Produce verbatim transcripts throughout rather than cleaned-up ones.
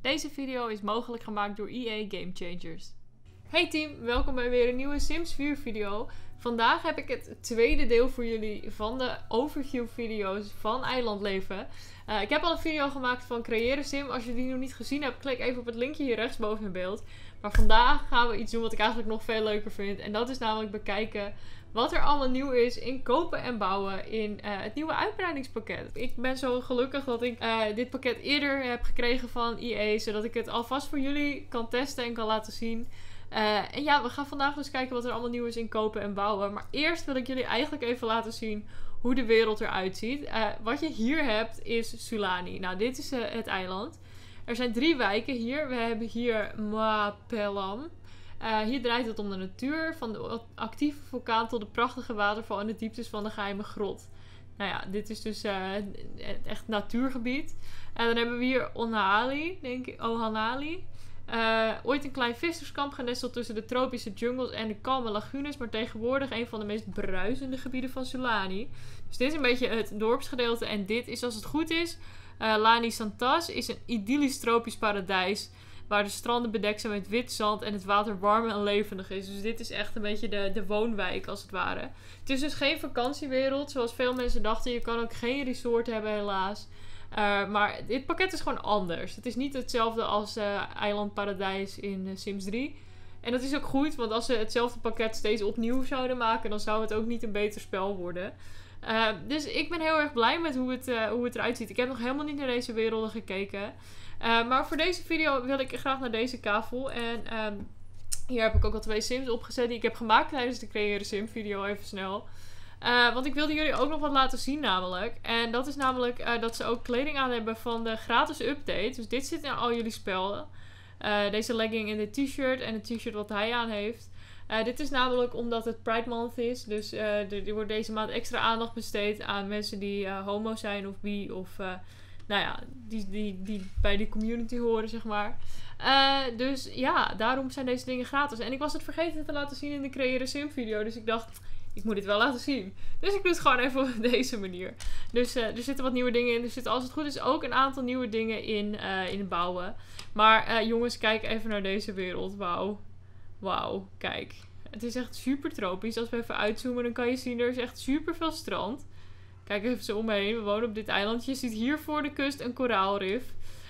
Deze video is mogelijk gemaakt door E A Game Changers. Hey team, welkom bij weer een nieuwe Sims vier video. Vandaag heb ik het tweede deel voor jullie van de overview video's van Eilandleven. Uh, ik heb al een video gemaakt van creëren sim. Als je die nog niet gezien hebt, klik even op het linkje hier rechtsboven in beeld. Maar vandaag gaan we iets doen wat ik eigenlijk nog veel leuker vind. En dat is namelijk bekijken wat er allemaal nieuw is in kopen en bouwen in uh, het nieuwe uitbreidingspakket. Ik ben zo gelukkig dat ik uh, dit pakket eerder heb gekregen van E A. Zodat ik het alvast voor jullie kan testen en kan laten zien. Uh, en ja, we gaan vandaag dus kijken wat er allemaal nieuw is in kopen en bouwen. Maar eerst wil ik jullie eigenlijk even laten zien hoe de wereld eruit ziet. Uh, wat je hier hebt is Sulani. Nou, dit is uh, het eiland. Er zijn drie wijken hier. We hebben hier Maapelam. Uh, hier draait het om de natuur. Van de actieve vulkaan tot de prachtige waterval en de dieptes van de geheime grot. Nou ja, dit is dus uh, echt natuurgebied. En dan hebben we hier Onali, denk ik. Ohanali. Uh, ooit een klein visserskamp genesteld tussen de tropische jungles en de kalme lagunes, maar tegenwoordig een van de meest bruisende gebieden van Sulani. Dus dit is een beetje het dorpsgedeelte en dit is, als het goed is, uh, Lani Santas is een idyllisch tropisch paradijs waar de stranden bedekt zijn met wit zand en het water warm en levendig is. Dus dit is echt een beetje de, de woonwijk als het ware. Het is dus geen vakantiewereld zoals veel mensen dachten. Je kan ook geen resort hebben helaas. Uh, maar dit pakket is gewoon anders. Het is niet hetzelfde als uh, Eiland Paradijs in uh, Sims drie. En dat is ook goed, want als ze hetzelfde pakket steeds opnieuw zouden maken, dan zou het ook niet een beter spel worden. Uh, dus ik ben heel erg blij met hoe het, uh, hoe het eruit ziet. Ik heb nog helemaal niet naar deze werelden gekeken. Uh, maar voor deze video wil ik graag naar deze kavel. En um, hier heb ik ook al twee Sims opgezet die ik heb gemaakt tijdens de creëren sim video, even snel. Uh, want ik wilde jullie ook nog wat laten zien namelijk. En dat is namelijk uh, dat ze ook kleding aan hebben van de gratis update. Dus dit zit in al jullie spellen. Uh, deze legging en dit t-shirt en het t-shirt wat hij aan heeft. Uh, dit is namelijk omdat het Pride Month is. Dus uh, er wordt deze maand extra aandacht besteed aan mensen die uh, homo zijn of bi. Of uh, nou ja, die, die, die bij die community horen zeg maar. Uh, dus ja, daarom zijn deze dingen gratis. En ik was het vergeten te laten zien in de creëren sim video. Dus ik dacht, ik moet dit wel laten zien. Dus ik doe het gewoon even op deze manier. Dus uh, er zitten wat nieuwe dingen in. Er zitten, als het goed is, ook een aantal nieuwe dingen in, uh, in het bouwen. Maar uh, jongens, kijk even naar deze wereld. Wauw. Wauw, kijk. Het is echt super tropisch. Als we even uitzoomen, dan kan je zien, er is echt super veel strand. Kijk even zo omheen. We wonen op dit eilandje. Je ziet hier voor de kust een koraalrif.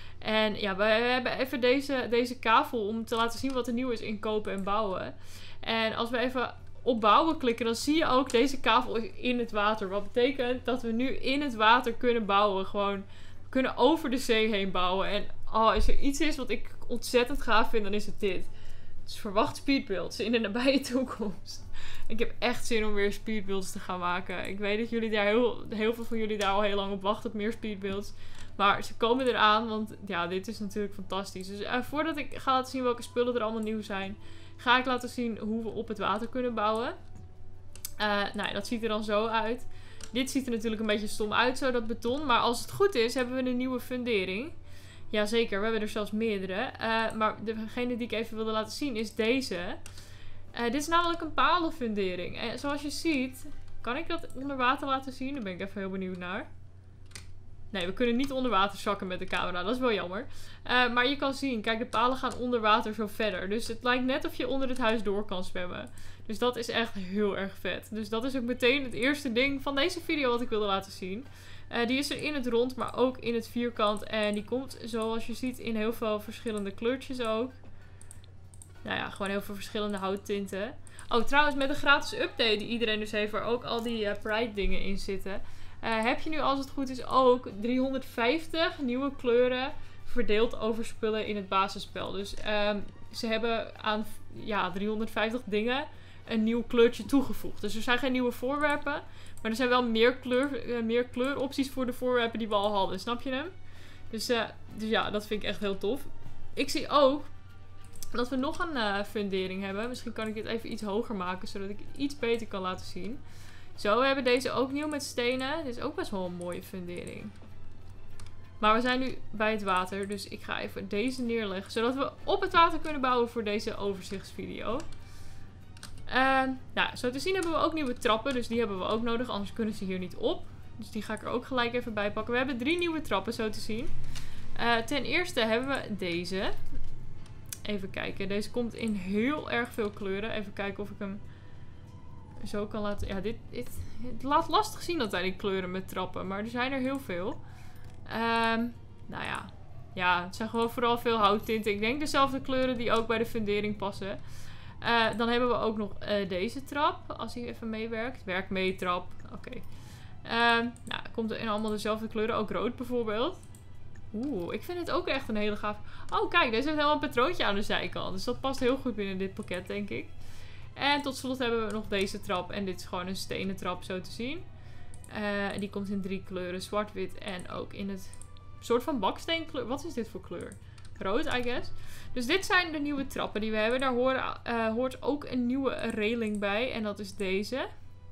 En ja, we hebben even deze, deze kavel om te laten zien wat er nieuw is in kopen en bouwen. En als we even op bouwen klikken, dan zie je ook deze kavel in het water. Wat betekent dat we nu in het water kunnen bouwen. Gewoon, we kunnen over de zee heen bouwen. En oh, als er iets is wat ik ontzettend gaaf vind, dan is het dit. Dus verwacht speedbuilds in de nabije toekomst. Ik heb echt zin om weer speedbuilds te gaan maken. Ik weet dat jullie daar heel, heel veel van jullie daar al heel lang op wachten op meer speedbuilds. Maar ze komen eraan, want ja, dit is natuurlijk fantastisch. Dus uh, voordat ik ga laten zien welke spullen er allemaal nieuw zijn, ga ik laten zien hoe we op het water kunnen bouwen. Uh, nou, dat ziet er dan zo uit. Dit ziet er natuurlijk een beetje stom uit, zo dat beton. Maar als het goed is, hebben we een nieuwe fundering. Jazeker, we hebben er zelfs meerdere. Uh, maar degene die ik even wilde laten zien is deze. Uh, dit is namelijk een palenfundering. En zoals je ziet, kan ik dat onder water laten zien? Daar ben ik even heel benieuwd naar. Nee, we kunnen niet onder water zakken met de camera. Dat is wel jammer. Uh, maar je kan zien, kijk, de palen gaan onder water zo verder. Dus het lijkt net of je onder het huis door kan zwemmen. Dus dat is echt heel erg vet. Dus dat is ook meteen het eerste ding van deze video wat ik wilde laten zien. Uh, die is er in het rond, maar ook in het vierkant. En die komt, zoals je ziet, in heel veel verschillende kleurtjes ook. Nou ja, gewoon heel veel verschillende houttinten. Oh, trouwens, met een gratis update die iedereen dus heeft, waar ook al die uh, Pride dingen in zitten, Uh, heb je nu, als het goed is, ook driehonderdvijftig nieuwe kleuren verdeeld over spullen in het basisspel. Dus um, ze hebben aan ja, driehonderdvijftig dingen een nieuw kleurtje toegevoegd. Dus er zijn geen nieuwe voorwerpen, maar er zijn wel meer, kleur, uh, meer kleuropties voor de voorwerpen die we al hadden. Snap je hem? Dus, uh, dus ja, dat vind ik echt heel tof. Ik zie ook dat we nog een uh, fundering hebben. Misschien kan ik dit even iets hoger maken, zodat ik het iets beter kan laten zien. Zo, we hebben deze ook nieuw met stenen. Dit is ook best wel een mooie fundering. Maar we zijn nu bij het water, dus ik ga even deze neerleggen, zodat we op het water kunnen bouwen voor deze overzichtsvideo. Uh, nou, zo te zien hebben we ook nieuwe trappen, dus die hebben we ook nodig, anders kunnen ze hier niet op. Dus die ga ik er ook gelijk even bij pakken. We hebben drie nieuwe trappen, zo te zien. Uh, ten eerste hebben we deze. Even kijken. Deze komt in heel erg veel kleuren. Even kijken of ik hem zo kan laten... Ja, dit, dit het laat lastig zien dat hij die kleuren met trappen. Maar er zijn er heel veel. Um, nou ja. Ja, het zijn gewoon vooral veel houttinten. Ik denk dezelfde kleuren die ook bij de fundering passen. Uh, dan hebben we ook nog uh, deze trap. Als hij even meewerkt. Werk mee trap. Oké. Okay. Um, nou, komt er in allemaal dezelfde kleuren. Ook rood bijvoorbeeld. Oeh, ik vind het ook echt een hele gaaf. Oh, kijk, deze heeft helemaal een patroontje aan de zijkant. Dus dat past heel goed binnen dit pakket, denk ik. En tot slot hebben we nog deze trap. En dit is gewoon een stenen trap, zo te zien. Uh, die komt in drie kleuren. Zwart, wit en ook in het soort van baksteenkleur. Wat is dit voor kleur? Rood, I guess. Dus dit zijn de nieuwe trappen die we hebben. Daar horen, uh, hoort ook een nieuwe railing bij. En dat is deze.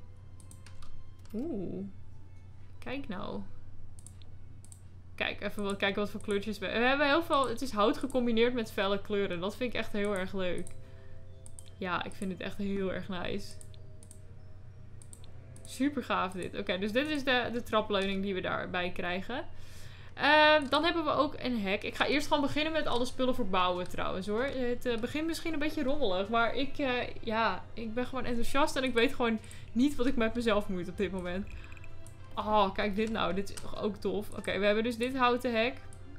Oeh. Kijk nou. Kijk, even wat, kijken wat voor kleurtjes we... We hebben heel veel... Het is hout gecombineerd met felle kleuren. Dat vind ik echt heel erg leuk. Ja, ik vind het echt heel erg nice. Super gaaf dit. Oké, okay, dus dit is de, de trapleuning die we daarbij krijgen. Uh, dan hebben we ook een hek. Ik ga eerst gewoon beginnen met alle spullen voor bouwen trouwens hoor. Het uh, begint misschien een beetje rommelig. Maar ik, uh, ja, ik ben gewoon enthousiast. En ik weet gewoon niet wat ik met mezelf moet op dit moment. Oh, kijk dit nou. Dit is ook tof. Oké, okay, we hebben dus dit houten hek.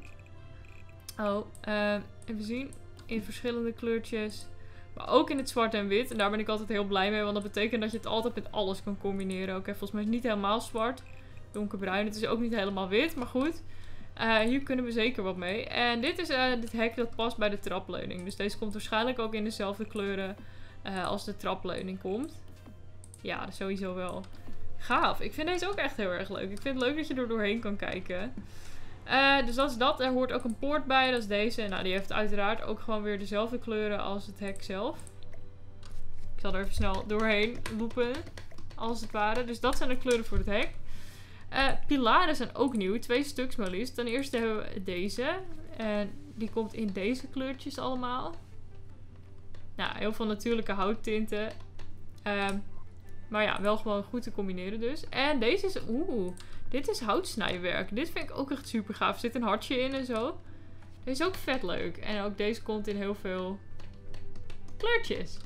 Oh, uh, even zien. In verschillende kleurtjes. Maar ook in het zwart en wit. En daar ben ik altijd heel blij mee. Want dat betekent dat je het altijd met alles kan combineren. Oké, okay, volgens mij is het niet helemaal zwart. Donkerbruin. Het is ook niet helemaal wit. Maar goed. Uh, hier kunnen we zeker wat mee. En dit is uh, dit hek dat past bij de trapleuning. Dus deze komt waarschijnlijk ook in dezelfde kleuren uh, als de trapleuning komt. Ja, sowieso wel. Gaaf. Ik vind deze ook echt heel erg leuk. Ik vind het leuk dat je er doorheen kan kijken. Uh, dus dat is dat. Er hoort ook een poort bij. Dat is deze. Nou, die heeft uiteraard ook gewoon weer dezelfde kleuren als het hek zelf. Ik zal er even snel doorheen lopen. Als het ware. Dus dat zijn de kleuren voor het hek. Uh, pilaren zijn ook nieuw. Twee stuks maar liefst. Ten eerste hebben we deze. En die komt in deze kleurtjes allemaal. Nou, heel veel natuurlijke houttinten. Uh, maar ja, wel gewoon goed te combineren dus. En deze is... Oeh, dit is houtsnijwerk. Dit vind ik ook echt super gaaf. Er zit een hartje in en zo. Deze is ook vet leuk. En ook deze komt in heel veel kleurtjes.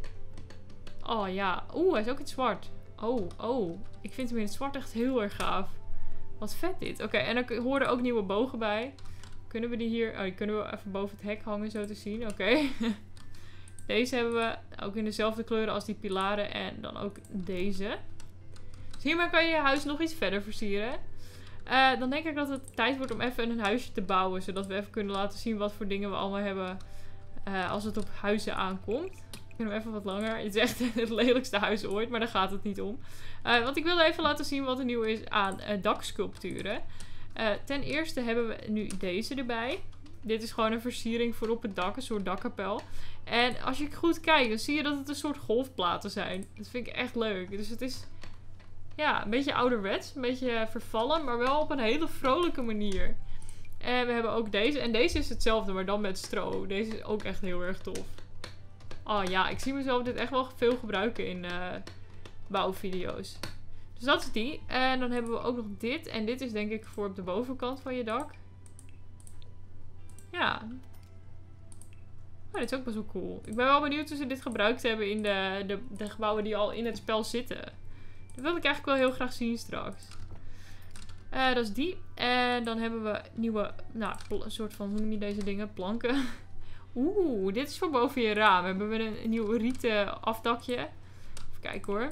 Oh ja. Oeh, hij is ook in het zwart. Oh, oh. Ik vind hem in het zwart echt heel erg gaaf. Wat vet dit. Oké, okay, en er horen ook nieuwe bogen bij. Kunnen we die hier... Oh, die kunnen we even boven het hek hangen, zo te zien. Oké. Okay. Deze hebben we ook in dezelfde kleuren als die pilaren. En dan ook deze. Dus hiermee kan je je huis nog iets verder versieren. Uh, dan denk ik dat het tijd wordt om even een huisje te bouwen. Zodat we even kunnen laten zien wat voor dingen we allemaal hebben. Uh, als het op huizen aankomt. Ik vind hem even wat langer. Het is echt het lelijkste huis ooit. Maar daar gaat het niet om. Uh, want ik wilde even laten zien wat er nieuw is aan uh, daksculpturen. Uh, ten eerste hebben we nu deze erbij. Dit is gewoon een versiering voor op het dak. Een soort dakkapel. En als je goed kijkt, dan zie je dat het een soort golfplaten zijn. Dat vind ik echt leuk. Dus het is... Ja, een beetje ouderwets. Een beetje vervallen. Maar wel op een hele vrolijke manier. En we hebben ook deze. En deze is hetzelfde, maar dan met stro. Deze is ook echt heel erg tof. Oh ja, ik zie mezelf dit echt wel veel gebruiken in uh, bouwvideo's. Dus dat is die. En dan hebben we ook nog dit. En dit is denk ik voor op de bovenkant van je dak. Ja. Oh, dit is ook best wel cool. Ik ben wel benieuwd hoe ze dit gebruikt hebben in de, de, de gebouwen die al in het spel zitten. Dat wil ik eigenlijk wel heel graag zien straks. Uh, dat is die. En dan hebben we nieuwe, nou, een soort van, hoe noem je deze dingen? Planken. Oeh, dit is voor boven je raam. Hebben we een, een nieuw rieten afdakje. Even kijken hoor.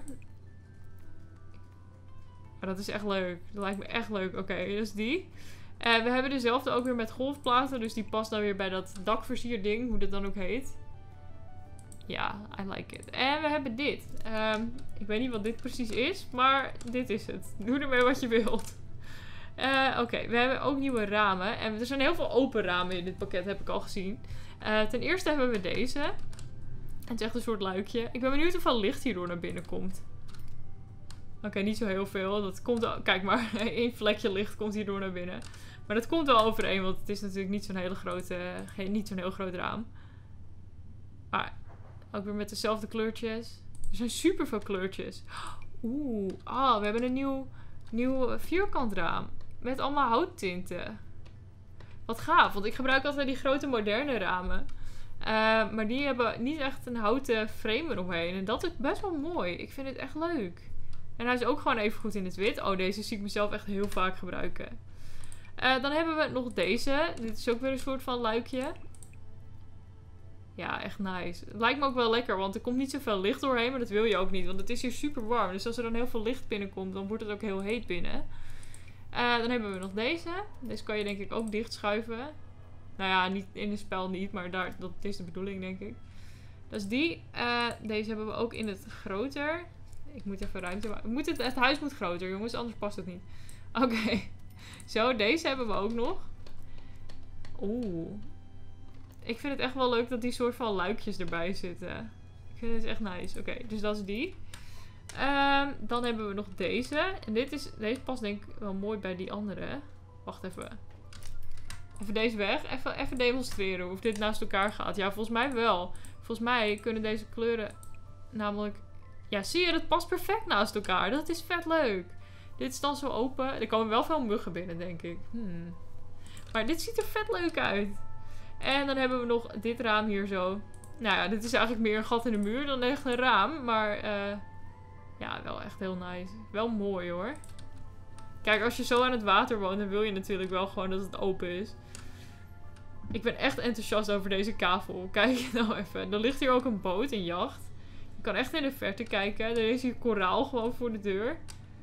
Maar dat is echt leuk. Dat lijkt me echt leuk. Oké, okay, dat is die. Uh, we hebben dezelfde ook weer met golfplaten. Dus die past dan weer bij dat dakversierding. Hoe dat dan ook heet. Ja, I like it. En we hebben dit. Um, ik weet niet wat dit precies is. Maar dit is het. Doe ermee wat je wilt. Uh, Oké, okay, we hebben ook nieuwe ramen. En er zijn heel veel open ramen in dit pakket, heb ik al gezien. Uh, ten eerste hebben we deze. Het is echt een soort luikje. Ik ben benieuwd hoeveel licht hierdoor naar binnen komt. Oké, okay, niet zo heel veel. Dat komt al, kijk maar, één vlekje licht komt hierdoor naar binnen. Maar dat komt wel overeen, want het is natuurlijk niet zo'n hele grote, geen, niet zo'n heel groot raam. Maar ook weer met dezelfde kleurtjes. Er zijn super veel kleurtjes. Oeh, ah, we hebben een nieuw, nieuw vierkant raam. Met allemaal houttinten. Wat gaaf, want ik gebruik altijd die grote moderne ramen. Uh, maar die hebben niet echt een houten frame eromheen. En dat is best wel mooi. Ik vind het echt leuk. En hij is ook gewoon even goed in het wit. Oh, deze zie ik mezelf echt heel vaak gebruiken. Uh, dan hebben we nog deze. Dit is ook weer een soort van luikje. Ja, echt nice. Het lijkt me ook wel lekker, want er komt niet zoveel licht doorheen. Maar dat wil je ook niet, want het is hier super warm. Dus als er dan heel veel licht binnenkomt, dan wordt het ook heel heet binnen. Uh, dan hebben we nog deze. Deze kan je denk ik ook dicht schuiven. Nou ja, niet in het spel niet, maar daar, dat is de bedoeling denk ik. Dat is die. Uh, deze hebben we ook in het groter. Ik moet even ruimte maken. Moet het, het huis moet groter, jongens, anders past het niet. Oké. Okay. Zo, deze hebben we ook nog. Oeh. Ik vind het echt wel leuk dat die soort van luikjes erbij zitten. Ik vind het echt nice. Oké, okay, dus dat is die. Um, dan hebben we nog deze. En dit is, deze past denk ik wel mooi bij die andere. Wacht even. Even deze weg. Even, even demonstreren of dit naast elkaar gaat. Ja, volgens mij wel. Volgens mij kunnen deze kleuren namelijk... Ja, zie je? Dat past perfect naast elkaar. Dat is vet leuk. Dit is dan zo open. Er komen wel veel muggen binnen, denk ik. Hmm. Maar dit ziet er vet leuk uit. En dan hebben we nog dit raam hier zo. Nou ja, dit is eigenlijk meer een gat in de muur dan echt een raam. Maar uh, ja, wel echt heel nice. Wel mooi hoor. Kijk, als je zo aan het water woont, dan wil je natuurlijk wel gewoon dat het open is. Ik ben echt enthousiast over deze kavel. Kijk nou even. Er ligt hier ook een boot, een jacht. Je kan echt in de verte kijken. Er is hier koraal gewoon voor de deur.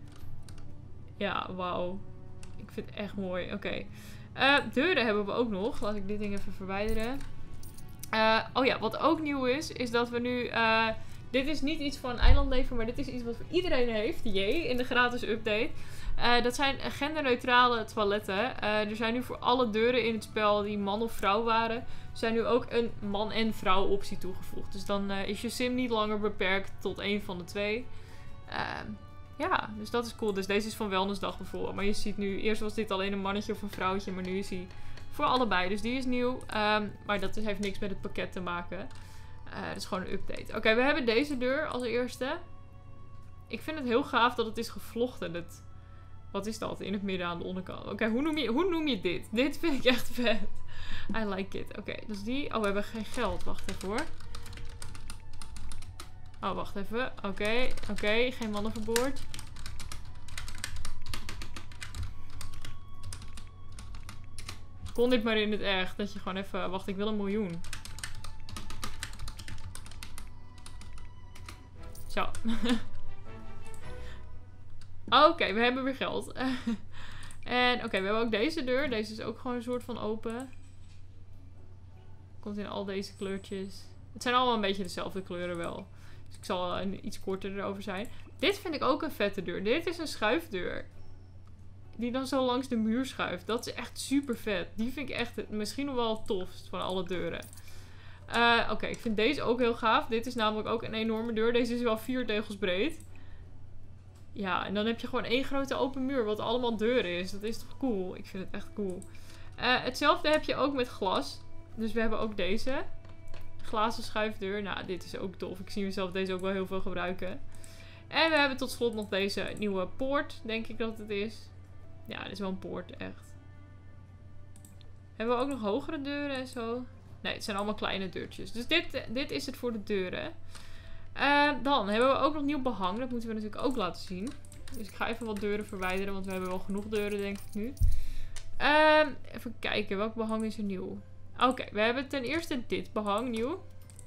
Ja, wauw. Ik vind het echt mooi. Oké. Okay. Uh, deuren hebben we ook nog. Laat ik dit ding even verwijderen. Uh, oh ja, wat ook nieuw is, is dat we nu... Uh, dit is niet iets van eilandleven, maar dit is iets wat voor iedereen heeft. Jee, in de gratis update. Uh, dat zijn genderneutrale toiletten. Uh, er zijn nu voor alle deuren in het spel die man of vrouw waren, zijn nu ook een man en vrouw optie toegevoegd. Dus dan uh, is je sim niet langer beperkt tot één van de twee. Uh, ja, dus dat is cool. Dus deze is van Wellnessdag bijvoorbeeld. Maar je ziet nu, eerst was dit alleen een mannetje of een vrouwtje, maar nu is hij voor allebei. Dus die is nieuw. Um, maar dat heeft niks met het pakket te maken. Uh, dat is gewoon een update. Oké, okay, we hebben deze deur als eerste. Ik vind het heel gaaf dat het is gevlochten. Het, wat is dat? In het midden aan de onderkant. Oké, okay, hoe, noem je, hoe noem je dit? Dit vind ik echt vet. I like it. Oké, okay, dus die. Oh, we hebben geen geld. Wacht even hoor. Oh, wacht even. Oké, okay, oké. Okay. Geen mannen verboord. Kon dit maar in het echt. Dat je gewoon even... Wacht, ik wil een miljoen. Zo. Oké, okay, we hebben weer geld. En oké, okay, we hebben ook deze deur. Deze is ook gewoon een soort van open. Komt in al deze kleurtjes. Het zijn allemaal een beetje dezelfde kleuren wel. Dus ik zal een, iets korter erover zijn. Dit vind ik ook een vette deur. Dit is een schuifdeur. Die dan zo langs de muur schuift. Dat is echt super vet. Die vind ik echt het, misschien nog wel het tofst van alle deuren. Uh, Oké, okay, ik vind deze ook heel gaaf. Dit is namelijk ook een enorme deur. Deze is wel vier tegels breed. Ja, en dan heb je gewoon één grote open muur. Wat allemaal deuren is. Dat is toch cool? Ik vind het echt cool. Uh, hetzelfde heb je ook met glas. Dus we hebben ook deze. Glazen schuifdeur. Nou, dit is ook tof. Ik zie mezelf deze ook wel heel veel gebruiken. En we hebben tot slot nog deze nieuwe poort. Denk ik dat het is. Ja, dit is wel een poort, echt. Hebben we ook nog hogere deuren en zo? Nee, het zijn allemaal kleine deurtjes. Dus dit, dit is het voor de deuren. Uh, dan hebben we ook nog nieuw behang. Dat moeten we natuurlijk ook laten zien. Dus ik ga even wat deuren verwijderen. Want we hebben wel genoeg deuren, denk ik nu. Uh, even kijken. Welk behang is er nieuw? Oké, okay, we hebben ten eerste dit behang nieuw.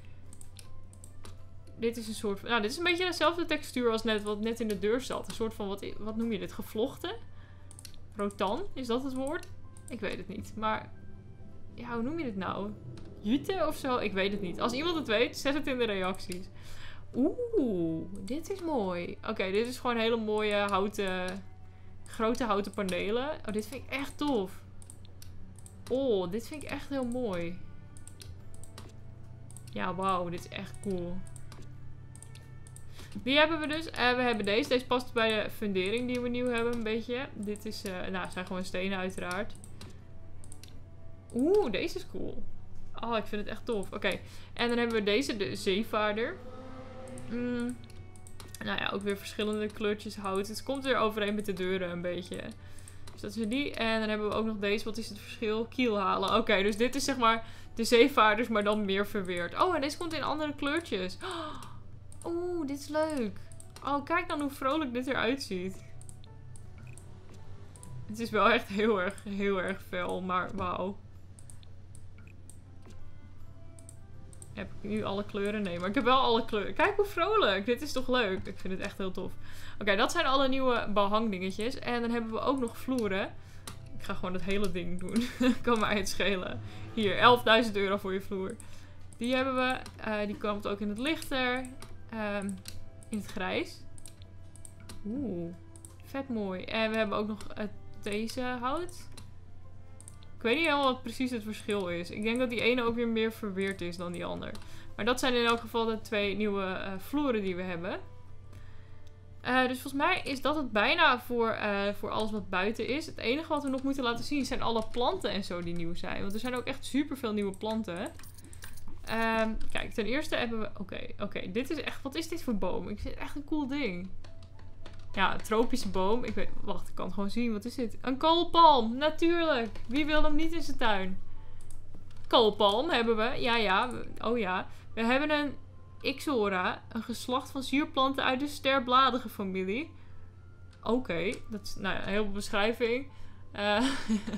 Dit is een soort van... Nou, dit is een beetje dezelfde textuur als net wat net in de deur zat. Een soort van... Wat, wat noem je dit? Gevlochten? Rotan? Is dat het woord? Ik weet het niet. Maar... Ja, hoe noem je dit nou? Jute of zo? Ik weet het niet. Als iemand het weet, zet het in de reacties. Oeh, dit is mooi. Oké, okay, dit is gewoon hele mooie houten... Grote houten panelen. Oh, dit vind ik echt tof. Oh, dit vind ik echt heel mooi. Ja, wauw. Dit is echt cool. Die hebben we dus. Uh, we hebben deze. Deze past bij de fundering die we nieuw hebben, een beetje. Dit is, uh, nou, zijn gewoon stenen uiteraard. Oeh, deze is cool. Oh, ik vind het echt tof. Oké. Okay. En dan hebben we deze, de zeevaarder. Mm. Nou ja, ook weer verschillende kleurtjes hout. Het komt weer overeen met de deuren een beetje. Dus dat is die. En dan hebben we ook nog deze. Wat is het verschil? Kiel halen. Oké, okay, dus dit is zeg maar de zeevaarders, maar dan meer verweerd. Oh, en deze komt in andere kleurtjes. Oeh, dit is leuk. Oh, kijk dan hoe vrolijk dit eruit ziet. Het is wel echt heel erg, heel erg fel, maar wauw. Heb ik nu alle kleuren? Nee, maar ik heb wel alle kleuren. Kijk hoe vrolijk. Dit is toch leuk? Ik vind het echt heel tof. Oké, okay, dat zijn alle nieuwe behangdingetjes. En dan hebben we ook nog vloeren. Ik ga gewoon het hele ding doen. Kan mij het schelen. Hier, elfduizend euro voor je vloer. Die hebben we. Uh, die komt ook in het lichter. Um, in het grijs. Oeh, vet mooi. En we hebben ook nog uh, deze hout. Ik weet niet helemaal wat precies het verschil is. Ik denk dat die ene ook weer meer verweerd is dan die ander. Maar dat zijn in elk geval de twee nieuwe uh, vloeren die we hebben. Uh, dus volgens mij is dat het bijna voor, uh, voor alles wat buiten is. Het enige wat we nog moeten laten zien zijn alle planten en zo die nieuw zijn. Want er zijn ook echt super veel nieuwe planten. Um, kijk, ten eerste hebben we... Oké, okay, oké. Okay, dit is echt... Wat is dit voor boom? Ik vind het echt een cool ding. Ja, een tropische boom. Ik weet... Wacht, ik kan het gewoon zien. Wat is dit? Een koolpalm. Natuurlijk. Wie wil hem niet in zijn tuin? Koolpalm hebben we. Ja, ja. Oh ja. We hebben een Ixora. Een geslacht van zuurplanten uit de sterbladige familie. Oké. Okay, dat is... Nou ja, een hele beschrijving. Uh,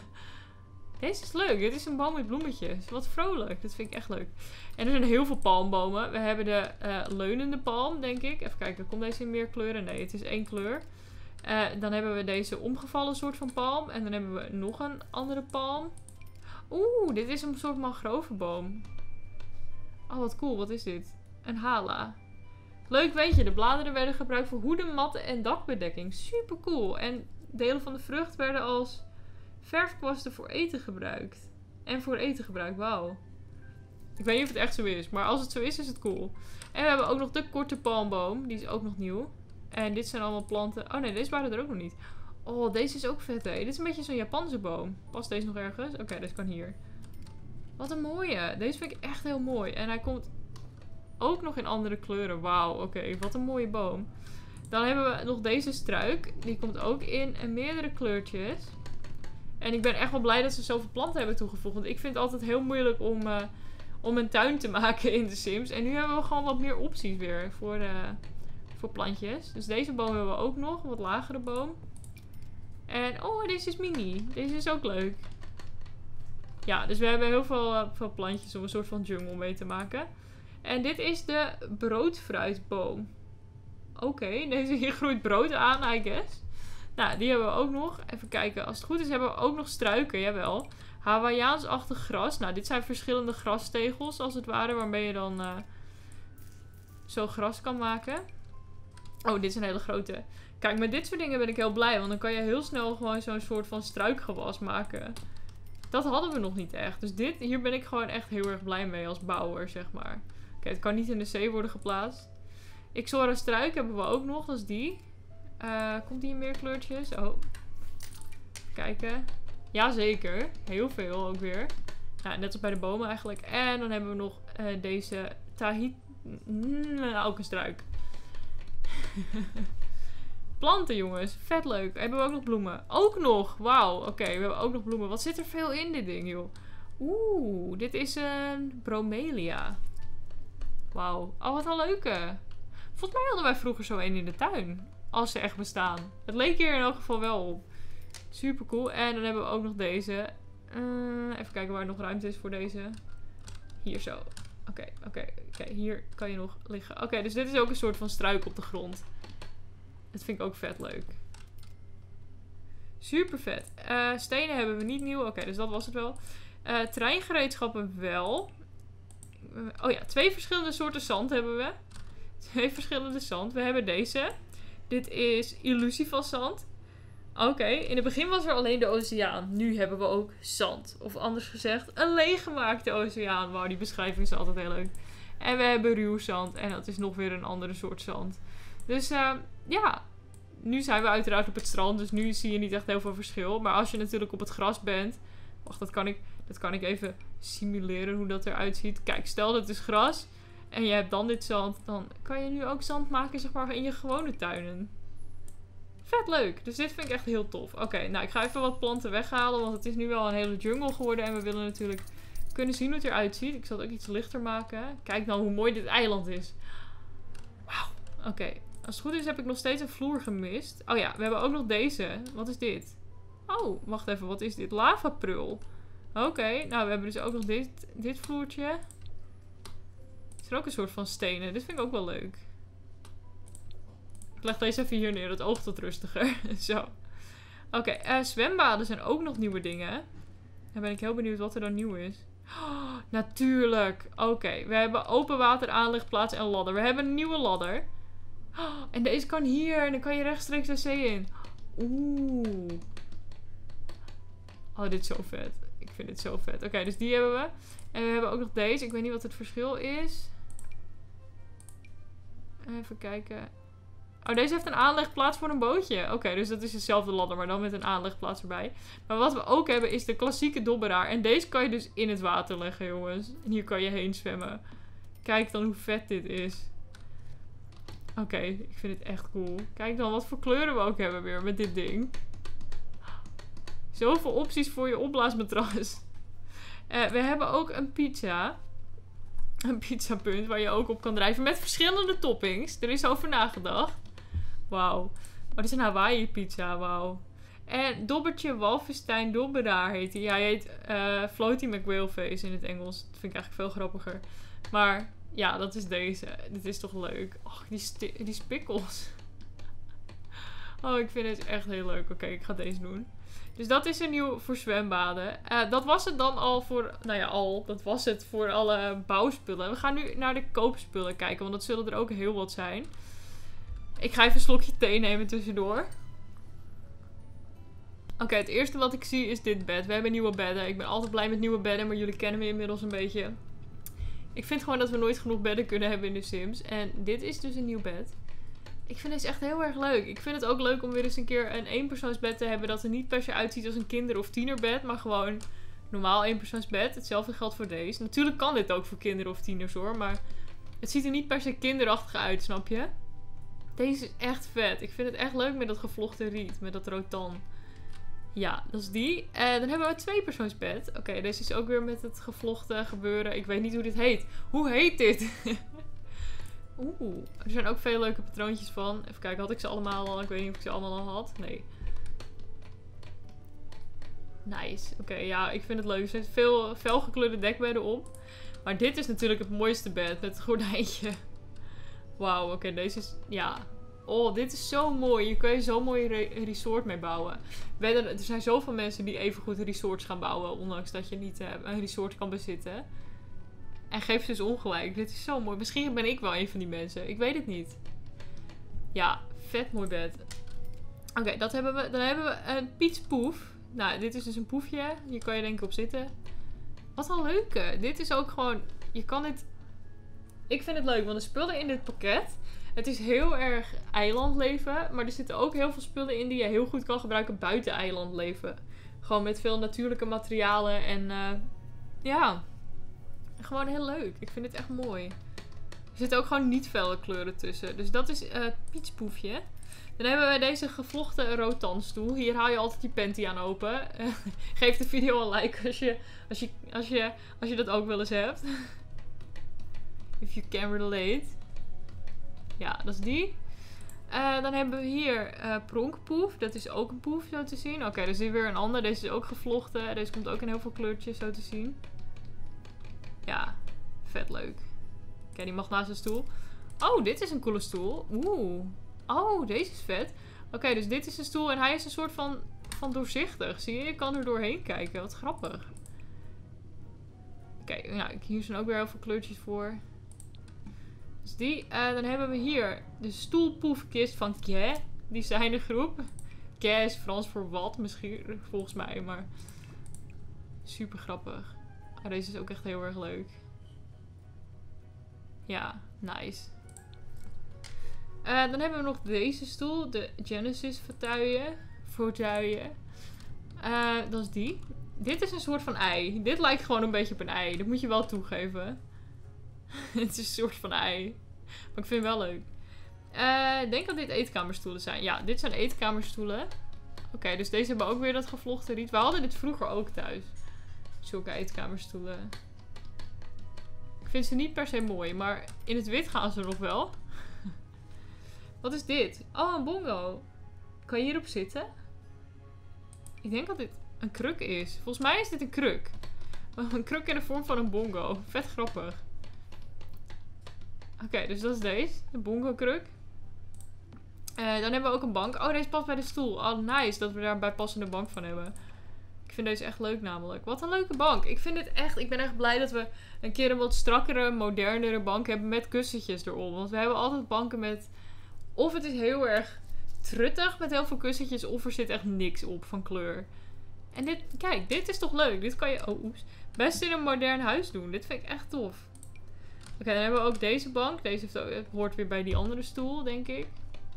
Deze is leuk. Dit is een boom met bloemetjes. Wat vrolijk. Dat vind ik echt leuk. En er zijn heel veel palmbomen. We hebben de uh, leunende palm, denk ik. Even kijken. Komt deze in meer kleuren? Nee, het is één kleur. Uh, dan hebben we deze omgevallen soort van palm. En dan hebben we nog een andere palm. Oeh, dit is een soort mangrovenboom. Oh, wat cool. Wat is dit? Een hala. Leuk weet je. De bladeren werden gebruikt voor hoeden, matten en dakbedekking. Super cool. En delen van de vrucht werden als verfkwasten voor eten gebruikt. En voor eten gebruikt. Wauw. Ik weet niet of het echt zo is. Maar als het zo is, is het cool. En we hebben ook nog de korte palmboom. Die is ook nog nieuw. En dit zijn allemaal planten. Oh nee, deze waren er ook nog niet. Oh, deze is ook vet, hè. Dit is een beetje zo'n Japanse boom. Past deze nog ergens? Oké, okay, deze kan hier. Wat een mooie. Deze vind ik echt heel mooi. En hij komt ook nog in andere kleuren. Wauw, oké. Okay, wat een mooie boom. Dan hebben we nog deze struik. Die komt ook in meerdere kleurtjes. En ik ben echt wel blij dat ze zoveel planten hebben toegevoegd. Want ik vind het altijd heel moeilijk om, uh, om een tuin te maken in de Sims. En nu hebben we gewoon wat meer opties weer voor, uh, voor plantjes. Dus deze boom hebben we ook nog. Een wat lagere boom. En oh, deze is mini. Deze is ook leuk. Ja, dus we hebben heel veel, uh, veel plantjes om een soort van jungle mee te maken. En dit is de broodfruitboom. Oké, okay, deze hier groeit brood aan, I guess. Nou, die hebben we ook nog. Even kijken. Als het goed is, hebben we ook nog struiken. Jawel. Hawaiiaans-achtig gras. Nou, dit zijn verschillende grastegels, als het ware. Waarmee je dan uh, zo gras kan maken. Oh, dit is een hele grote. Kijk, met dit soort dingen ben ik heel blij. Want dan kan je heel snel gewoon zo'n soort van struikgewas maken. Dat hadden we nog niet echt. Dus dit, hier ben ik gewoon echt heel erg blij mee als bouwer, zeg maar. Oké, okay, het kan niet in de zee worden geplaatst. Ixora struik hebben we ook nog. Dat is die. Uh, komt die in meer kleurtjes? Oh. Kijken. Jazeker. Heel veel ook weer. Nou, net als bij de bomen eigenlijk. En dan hebben we nog uh, deze Tahit... Mm, ook een struik. Planten, jongens. Vet leuk. Hebben we ook nog bloemen? Ook nog. Wauw. Oké, okay, we hebben ook nog bloemen. Wat zit er veel in dit ding, joh. Oeh, dit is een bromelia. Wauw. Oh, wat een leuke. Volgens mij hadden wij vroeger zo een in de tuin. Als ze echt bestaan. Het leek hier in elk geval wel op. Super cool. En dan hebben we ook nog deze. Uh, even kijken waar er nog ruimte is voor deze. Hier zo. Oké, okay, oké. Okay, okay. Hier kan je nog liggen. Oké, okay, dus dit is ook een soort van struik op de grond. Dat vind ik ook vet leuk. Super vet. Uh, stenen hebben we niet nieuw. Oké, okay, dus dat was het wel. Uh, terreingereedschappen wel. Uh, oh ja, twee verschillende soorten zand hebben we. Twee verschillende zand. We hebben deze. Dit is illusie van zand. Oké, okay. In het begin was er alleen de oceaan. Nu hebben we ook zand. Of anders gezegd, een leeggemaakte oceaan. Wauw, die beschrijving is altijd heel leuk. En we hebben ruw zand. En dat is nog weer een andere soort zand. Dus uh, ja, nu zijn we uiteraard op het strand. Dus nu zie je niet echt heel veel verschil. Maar als je natuurlijk op het gras bent. Wacht, dat kan ik, dat kan ik even simuleren hoe dat eruit ziet. Kijk, stel dat het is gras. En je hebt dan dit zand. Dan kan je nu ook zand maken, zeg maar, in je gewone tuinen. vet leuk. Dus dit vind ik echt heel tof. Oké, okay, nou ik ga even wat planten weghalen. Want het is nu wel een hele jungle geworden. En we willen natuurlijk kunnen zien hoe het eruit ziet. Ik zal het ook iets lichter maken. Kijk nou hoe mooi dit eiland is. Wauw. Oké. Okay. Als het goed is heb ik nog steeds een vloer gemist. Oh ja, we hebben ook nog deze. Wat is dit? Oh, wacht even. Wat is dit? Lavaprul. Oké. Okay. Nou, we hebben dus ook nog dit, dit vloertje. Is er ook een soort van stenen. Dit vind ik ook wel leuk. Ik leg deze even hier neer. Het oogt wat rustiger. Zo. Oké. Okay. Uh, zwembaden zijn ook nog nieuwe dingen. Dan ben ik heel benieuwd wat er dan nieuw is. Oh, natuurlijk. Oké. Okay. We hebben open water aanlegplaats en ladder. We hebben een nieuwe ladder. Oh, en deze kan hier. En dan kan je rechtstreeks de zee in. Oeh. Oh, dit is zo vet. Ik vind dit zo vet. Oké, okay, dus die hebben we. En we hebben ook nog deze. Ik weet niet wat het verschil is. Even kijken. Oh, deze heeft een aanlegplaats voor een bootje. Oké, okay, dus dat is dezelfde ladder, maar dan met een aanlegplaats erbij. Maar wat we ook hebben is de klassieke dobberaar. En deze kan je dus in het water leggen, jongens. En hier kan je heen zwemmen. Kijk dan hoe vet dit is. Oké, okay, ik vind het echt cool. Kijk dan wat voor kleuren we ook hebben weer met dit ding. Zoveel opties voor je opblaasmatras. Uh, we hebben ook een pizza. Een pizzapunt waar je ook op kan drijven. Met verschillende toppings. Er is over nagedacht. Wauw. Oh, dit is een Hawaii pizza. Wauw. En Dobbertje Walvistein Dobberaar heet hij. Hij heet uh, Floaty McWhaleface in het Engels. Dat vind ik eigenlijk veel grappiger. Maar ja, dat is deze. Dit is toch leuk. Och, die, die spikkels. Oh, ik vind het echt heel leuk. Oké, okay, ik ga deze doen. Dus dat is een nieuw voor zwembaden. Uh, dat was het dan al voor... Nou ja, al. Dat was het voor alle bouwspullen. We gaan nu naar de koopspullen kijken. Want dat zullen er ook heel wat zijn. Ik ga even een slokje thee nemen tussendoor. Oké, okay, het eerste wat ik zie is dit bed. We hebben nieuwe bedden. Ik ben altijd blij met nieuwe bedden. Maar jullie kennen me inmiddels een beetje. Ik vind gewoon dat we nooit genoeg bedden kunnen hebben in de Sims. En dit is dus een nieuw bed. Ik vind deze echt heel erg leuk. Ik vind het ook leuk om weer eens een keer een eenpersoonsbed te hebben. Dat er niet per se uitziet als een kinder- of tienerbed. Maar gewoon normaal eenpersoonsbed. Hetzelfde geldt voor deze. Natuurlijk kan dit ook voor kinderen of tieners hoor. Maar het ziet er niet per se kinderachtig uit, snap je? Deze is echt vet. Ik vind het echt leuk met dat gevlochten riet. Met dat rotan. Ja, dat is die. En dan hebben we een tweepersoonsbed. Oké, okay, deze is ook weer met het gevlochten gebeuren. Ik weet niet hoe dit heet. Hoe heet dit? Oeh, er zijn ook veel leuke patroontjes van. Even kijken, had ik ze allemaal al? Ik weet niet of ik ze allemaal al had. Nee. Nice. Oké, okay, ja, ik vind het leuk. Er zitten veel felgekleurde dekbedden op. Maar dit is natuurlijk het mooiste bed met het gordijntje. Wauw, oké, okay, deze is... Ja. Oh, dit is zo mooi. Hier kun je zo'n mooi re resort mee bouwen. Er zijn zoveel mensen die evengoed resorts gaan bouwen. Ondanks dat je niet uh, een resort kan bezitten. En geef ze dus ongelijk. Dit is zo mooi. Misschien ben ik wel een van die mensen. Ik weet het niet. Ja, vet mooi bed. Oké, okay, dat hebben we. Dan hebben we een pietspoef. Nou, dit is dus een poefje. Hier kan je denk ik op zitten. Wat een leuke. Dit is ook gewoon... Je kan dit... Ik vind het leuk, want de spullen in dit pakket... Het is heel erg eilandleven. Maar er zitten ook heel veel spullen in die je heel goed kan gebruiken buiten eilandleven. Gewoon met veel natuurlijke materialen. En uh, ja... Gewoon heel leuk. Ik vind het echt mooi. Er zitten ook gewoon niet felle kleuren tussen. Dus dat is uh, het pietspoefje. Dan hebben we deze gevlochten rotanstoel. Hier haal je altijd die panty aan open. Uh, geef de video een like als je, als, je, als, je, als je dat ook wel eens hebt. If you can relate. Ja, dat is die. Uh, dan hebben we hier uh, pronkpoef. Dat is ook een poef zo te zien. Oké, okay, er is hier weer een ander. Deze is ook gevlochten. Deze komt ook in heel veel kleurtjes zo te zien. Ja, vet leuk. Oké, okay, die mag naast de stoel. Oh, dit is een coole stoel. Oeh. Oh, deze is vet. Oké, okay, dus dit is de stoel en hij is een soort van, van doorzichtig. Zie je? Je kan er doorheen kijken. Wat grappig. Oké, okay, nou, hier zijn ook weer heel veel kleurtjes voor. Dus die. Uh, dan hebben we hier de stoelpoefkist van Ké. Die zijn de groep. Ké is Frans voor wat, misschien, volgens mij. Maar super grappig. Oh, deze is ook echt heel erg leuk. Ja, nice. Uh, dan hebben we nog deze stoel. De Genesis fauteuil. Fauteuil. Uh, dat is die. Dit is een soort van ei. Dit lijkt gewoon een beetje op een ei. Dat moet je wel toegeven. Het is een soort van ei. Maar ik vind het wel leuk. Uh, ik denk dat dit eetkamerstoelen zijn. Ja, dit zijn eetkamerstoelen. Oké, okay, dus deze hebben ook weer dat gevlochten riet. We hadden dit vroeger ook thuis. Zulke eetkamerstoelen. Ik vind ze niet per se mooi, maar in het wit gaan ze nog wel. Wat is dit? Oh, een bongo. Kan je hierop zitten? Ik denk dat dit een kruk is. Volgens mij is dit een kruk. Een kruk in de vorm van een bongo. Vet grappig. Oké, okay, dus dat is deze. De bongo kruk. Uh, dan hebben we ook een bank. Oh, deze past bij de stoel. Oh, nice dat we daar een bijpassende bank van hebben. Ik vind deze echt leuk namelijk. Wat een leuke bank. Ik vind het echt... Ik ben echt blij dat we een keer een wat strakkere, modernere bank hebben met kussentjes erop. Want we hebben altijd banken met... Of het is heel erg truttig met heel veel kussentjes. Of er zit echt niks op van kleur. En dit... Kijk, dit is toch leuk. Dit kan je... Oh, oeps. Best in een modern huis doen. Dit vind ik echt tof. Oké, okay, dan hebben we ook deze bank. Deze heeft ook, hoort weer bij die andere stoel, denk ik.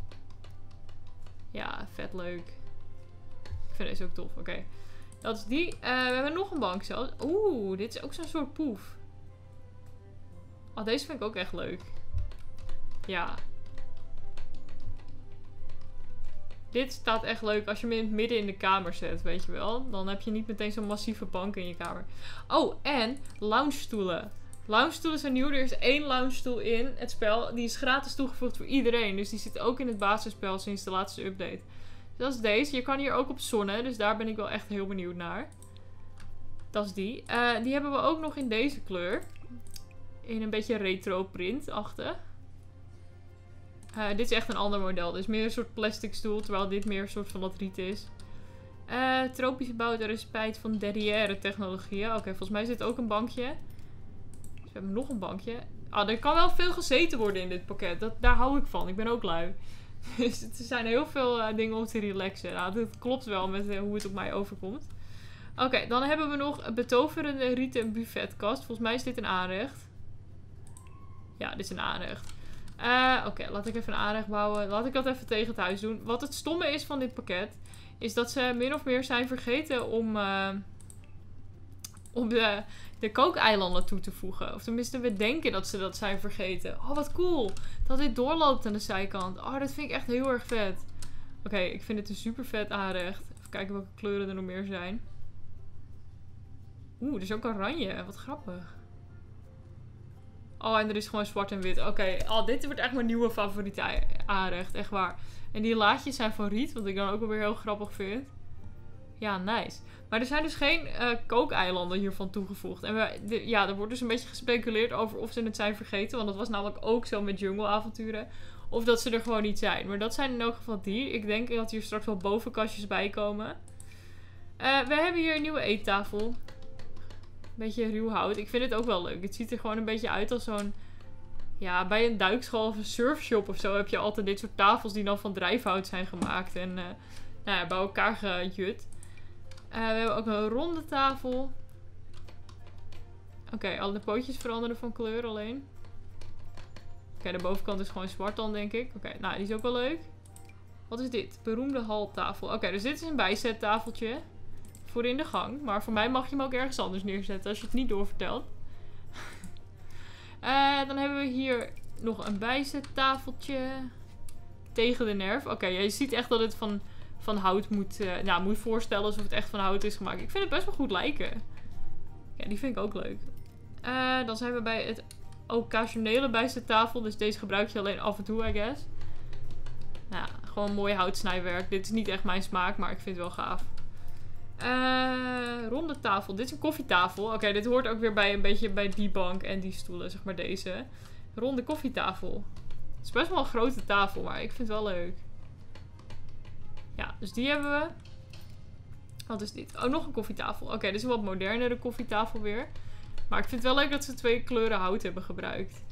Ja, vet leuk. Ik vind deze ook tof. Oké. Okay. Dat is die. Uh, we hebben nog een bank zelfs. Oeh, dit is ook zo'n soort poef. Oh, deze vind ik ook echt leuk. Ja. Dit staat echt leuk als je hem in het midden in de kamer zet, weet je wel. Dan heb je niet meteen zo'n massieve bank in je kamer. Oh, en loungestoelen. Loungestoelen zijn nieuw. Er is één loungestoel in het spel. Die is gratis toegevoegd voor iedereen. Dus die zit ook in het basisspel sinds de laatste update. Dat is deze. Je kan hier ook op zonnen. Dus daar ben ik wel echt heel benieuwd naar. Dat is die. Uh, die hebben we ook nog in deze kleur. In een beetje retro print-achtig. Uh, dit is echt een ander model. Dus meer een soort plastic stoel. Terwijl dit meer een soort van dat riet is. Uh, tropische bout er is spijt van derrière technologieën. Oké, okay, volgens mij zit ook een bankje. Dus we hebben nog een bankje. Ah, er kan wel veel gezeten worden in dit pakket. Dat, daar hou ik van. Ik ben ook lui. Dus er zijn heel veel uh, dingen om te relaxen. Nou, dat klopt wel met uh, hoe het op mij overkomt. Oké, okay, dan hebben we nog een betoverende rieten buffetkast. Volgens mij is dit een aanrecht. Ja, dit is een aanrecht. Uh, Oké, okay, laat ik even een aanrecht bouwen. Laat ik dat even tegen het huis doen. Wat het stomme is van dit pakket... is dat ze min of meer zijn vergeten om... Uh, om de... de kookeilanden toe te voegen. Of tenminste, we denken dat ze dat zijn vergeten. Oh, wat cool. Dat dit doorloopt aan de zijkant. Oh, dat vind ik echt heel erg vet. Oké, okay, ik vind het een super vet aanrecht. Even kijken welke kleuren er nog meer zijn. Oeh, er is ook oranje. Wat grappig. Oh, en er is gewoon zwart en wit. Oké, okay. Oh, dit wordt echt mijn nieuwe favoriete aanrecht. Echt waar. En die laadjes zijn van riet. Wat ik dan ook alweer heel grappig vind. Ja, nice. Maar er zijn dus geen uh, kookeilanden hiervan toegevoegd. En we, de, ja, er wordt dus een beetje gespeculeerd over of ze het zijn vergeten. Want dat was namelijk ook zo met jungleavonturen. Of dat ze er gewoon niet zijn. Maar dat zijn in elk geval die. Ik denk dat hier straks wel bovenkastjes bij komen. Uh, we hebben hier een nieuwe eettafel. Beetje ruw hout. Ik vind het ook wel leuk. Het ziet er gewoon een beetje uit als zo'n... Ja, bij een duikschool of een surfshop of zo heb je altijd dit soort tafels die dan van drijfhout zijn gemaakt. En uh, nou ja, bij elkaar gejut. Uh, we hebben ook een ronde tafel. Oké, okay, alle pootjes veranderen van kleur alleen. Oké, okay, de bovenkant is gewoon zwart dan, denk ik. Oké, okay, nou, die is ook wel leuk. Wat is dit? Beroemde haltafel. Oké, okay, dus dit is een bijzettafeltje. Voor in de gang. Maar voor mij mag je hem ook ergens anders neerzetten als je het niet doorvertelt. uh, dan hebben we hier nog een bijzettafeltje. Tegen de nerf. Oké, okay, je ziet echt dat het van... van hout moet, uh, nou, moet voorstellen alsof het echt van hout is gemaakt. Ik vind het best wel goed lijken. Ja, die vind ik ook leuk. Uh, dan zijn we bij het occasionele bijzettafel. Dus deze gebruik je alleen af en toe, I guess. Nou, gewoon mooi houtsnijwerk. Dit is niet echt mijn smaak, maar ik vind het wel gaaf. Uh, ronde tafel. Dit is een koffietafel. Oké, okay, dit hoort ook weer bij een beetje bij die bank en die stoelen, zeg maar deze. Ronde koffietafel. Het is best wel een grote tafel, maar ik vind het wel leuk. Ja, dus die hebben we. Wat is dit? Oh, nog een koffietafel. Oké, okay, dit is een wat modernere koffietafel weer. Maar ik vind het wel leuk dat ze twee kleuren hout hebben gebruikt.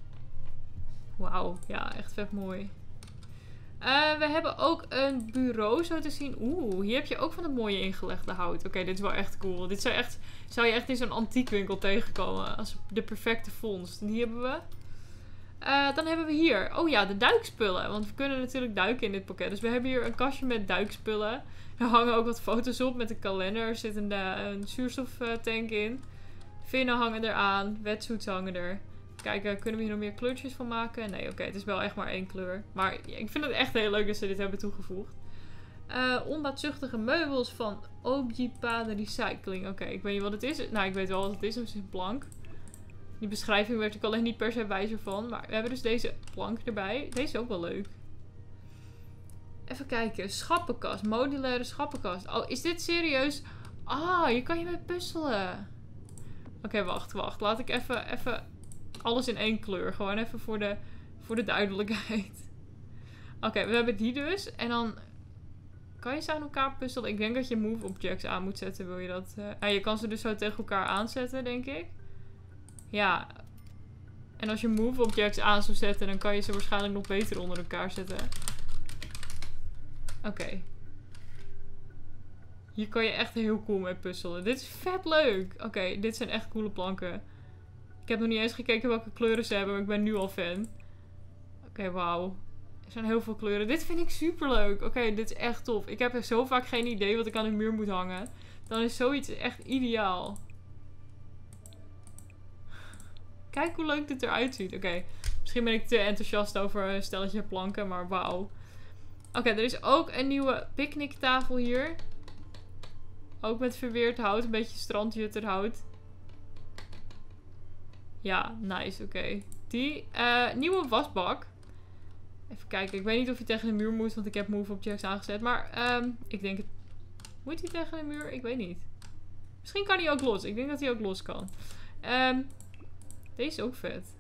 Wauw, ja, echt vet mooi. Uh, we hebben ook een bureau zo te zien. Oeh, hier heb je ook van het mooie ingelegde hout. Oké, okay, dit is wel echt cool. Dit zou, echt, zou je echt in zo'n antiekwinkel tegenkomen. Als de perfecte vondst. Die hebben we. Uh, dan hebben we hier, oh ja, de duikspullen. Want we kunnen natuurlijk duiken in dit pakket. Dus we hebben hier een kastje met duikspullen. Er hangen ook wat foto's op met een kalender. Er zit een, uh, een zuurstoftank in. Vinnen hangen eraan. Wetsuits hangen er. Kijken, kunnen we hier nog meer kleurtjes van maken? Nee, oké, okay, het is wel echt maar één kleur. Maar ja, ik vind het echt heel leuk dat ze dit hebben toegevoegd. Uh, onbaatzuchtige meubels van Objipade Recycling. Oké, okay, ik weet niet wat het is. Nou, ik weet wel wat het is. Het is blank. Die beschrijving werd ik alleen niet per se wijzer van. Maar we hebben dus deze plank erbij. Deze is ook wel leuk. Even kijken. Schappenkast. Modulaire schappenkast. Oh, is dit serieus? Ah, hier kan je mee puzzelen. Oké, okay, wacht, wacht. Laat ik even, even alles in één kleur. Gewoon even voor de, voor de duidelijkheid. Oké, okay, we hebben die dus. En dan kan je ze aan elkaar puzzelen. Ik denk dat je move objects aan moet zetten. Wil je dat? Uh... Ah, je kan ze dus zo tegen elkaar aanzetten, denk ik. Ja. En als je move objects aan zou zetten, dan kan je ze waarschijnlijk nog beter onder elkaar zetten. Oké. Okay. Hier kan je echt heel cool mee puzzelen. Dit is vet leuk. Oké, okay, dit zijn echt coole planken. Ik heb nog niet eens gekeken welke kleuren ze hebben, maar ik ben nu al fan. Oké, okay, wauw. Er zijn heel veel kleuren. Dit vind ik super leuk. Oké, okay, dit is echt tof. Ik heb zo vaak geen idee wat ik aan de muur moet hangen. Dan is zoiets echt ideaal. Kijk hoe leuk dit eruit ziet. Oké, okay. Misschien ben ik te enthousiast over een stelletje planken, maar wauw. Oké, okay, er is ook een nieuwe picknicktafel hier. Ook met verweerd hout. Een beetje strandjutterhout. Ja, nice. Oké. Okay. Die uh, nieuwe wasbak. Even kijken. Ik weet niet of hij tegen de muur moet. Want ik heb move objects aangezet. Maar um, ik denk het... Moet hij tegen de muur? Ik weet niet. Misschien kan hij ook los. Ik denk dat hij ook los kan. Um, deze is ook vet.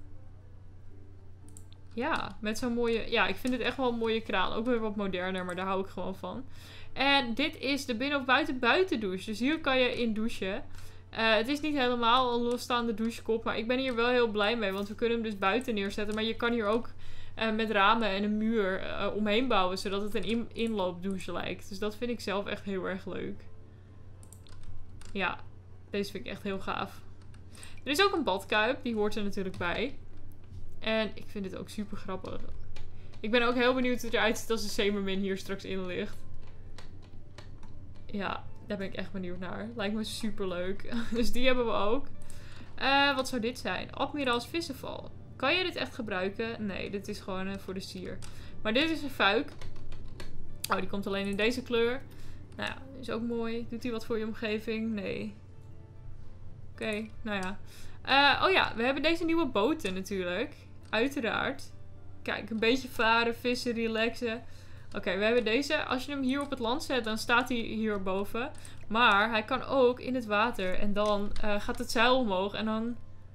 Ja, met zo'n mooie... Ja, ik vind het echt wel een mooie kraan. Ook weer wat moderner, maar daar hou ik gewoon van. En dit is de binnen- of buiten buitendouche. Dus hier kan je in douchen. Uh, het is niet helemaal een losstaande douchekop. Maar ik ben hier wel heel blij mee. Want we kunnen hem dus buiten neerzetten. Maar je kan hier ook uh, met ramen en een muur uh, omheen bouwen. Zodat het een in inloopdouche lijkt. Dus dat vind ik zelf echt heel erg leuk. Ja, deze vind ik echt heel gaaf. Er is ook een badkuip. Die hoort er natuurlijk bij. En ik vind dit ook super grappig. Ik ben ook heel benieuwd hoe het eruit ziet als de Zemermin hier straks in ligt. Ja, daar ben ik echt benieuwd naar. Lijkt me super leuk. Dus die hebben we ook. Uh, wat zou dit zijn? Admiraals vissenval. Kan je dit echt gebruiken? Nee, dit is gewoon uh, voor de sier. Maar dit is een fuik. Oh, die komt alleen in deze kleur. Nou ja, is ook mooi. Doet hij wat voor je omgeving? Nee. Oké, okay, nou ja. Uh, oh ja, we hebben deze nieuwe boten natuurlijk. Uiteraard. Kijk, een beetje varen, vissen, relaxen. Oké, okay, we hebben deze. Als je hem hier op het land zet, dan staat hij hierboven. Maar hij kan ook in het water. En dan uh, gaat het zeil omhoog. En dan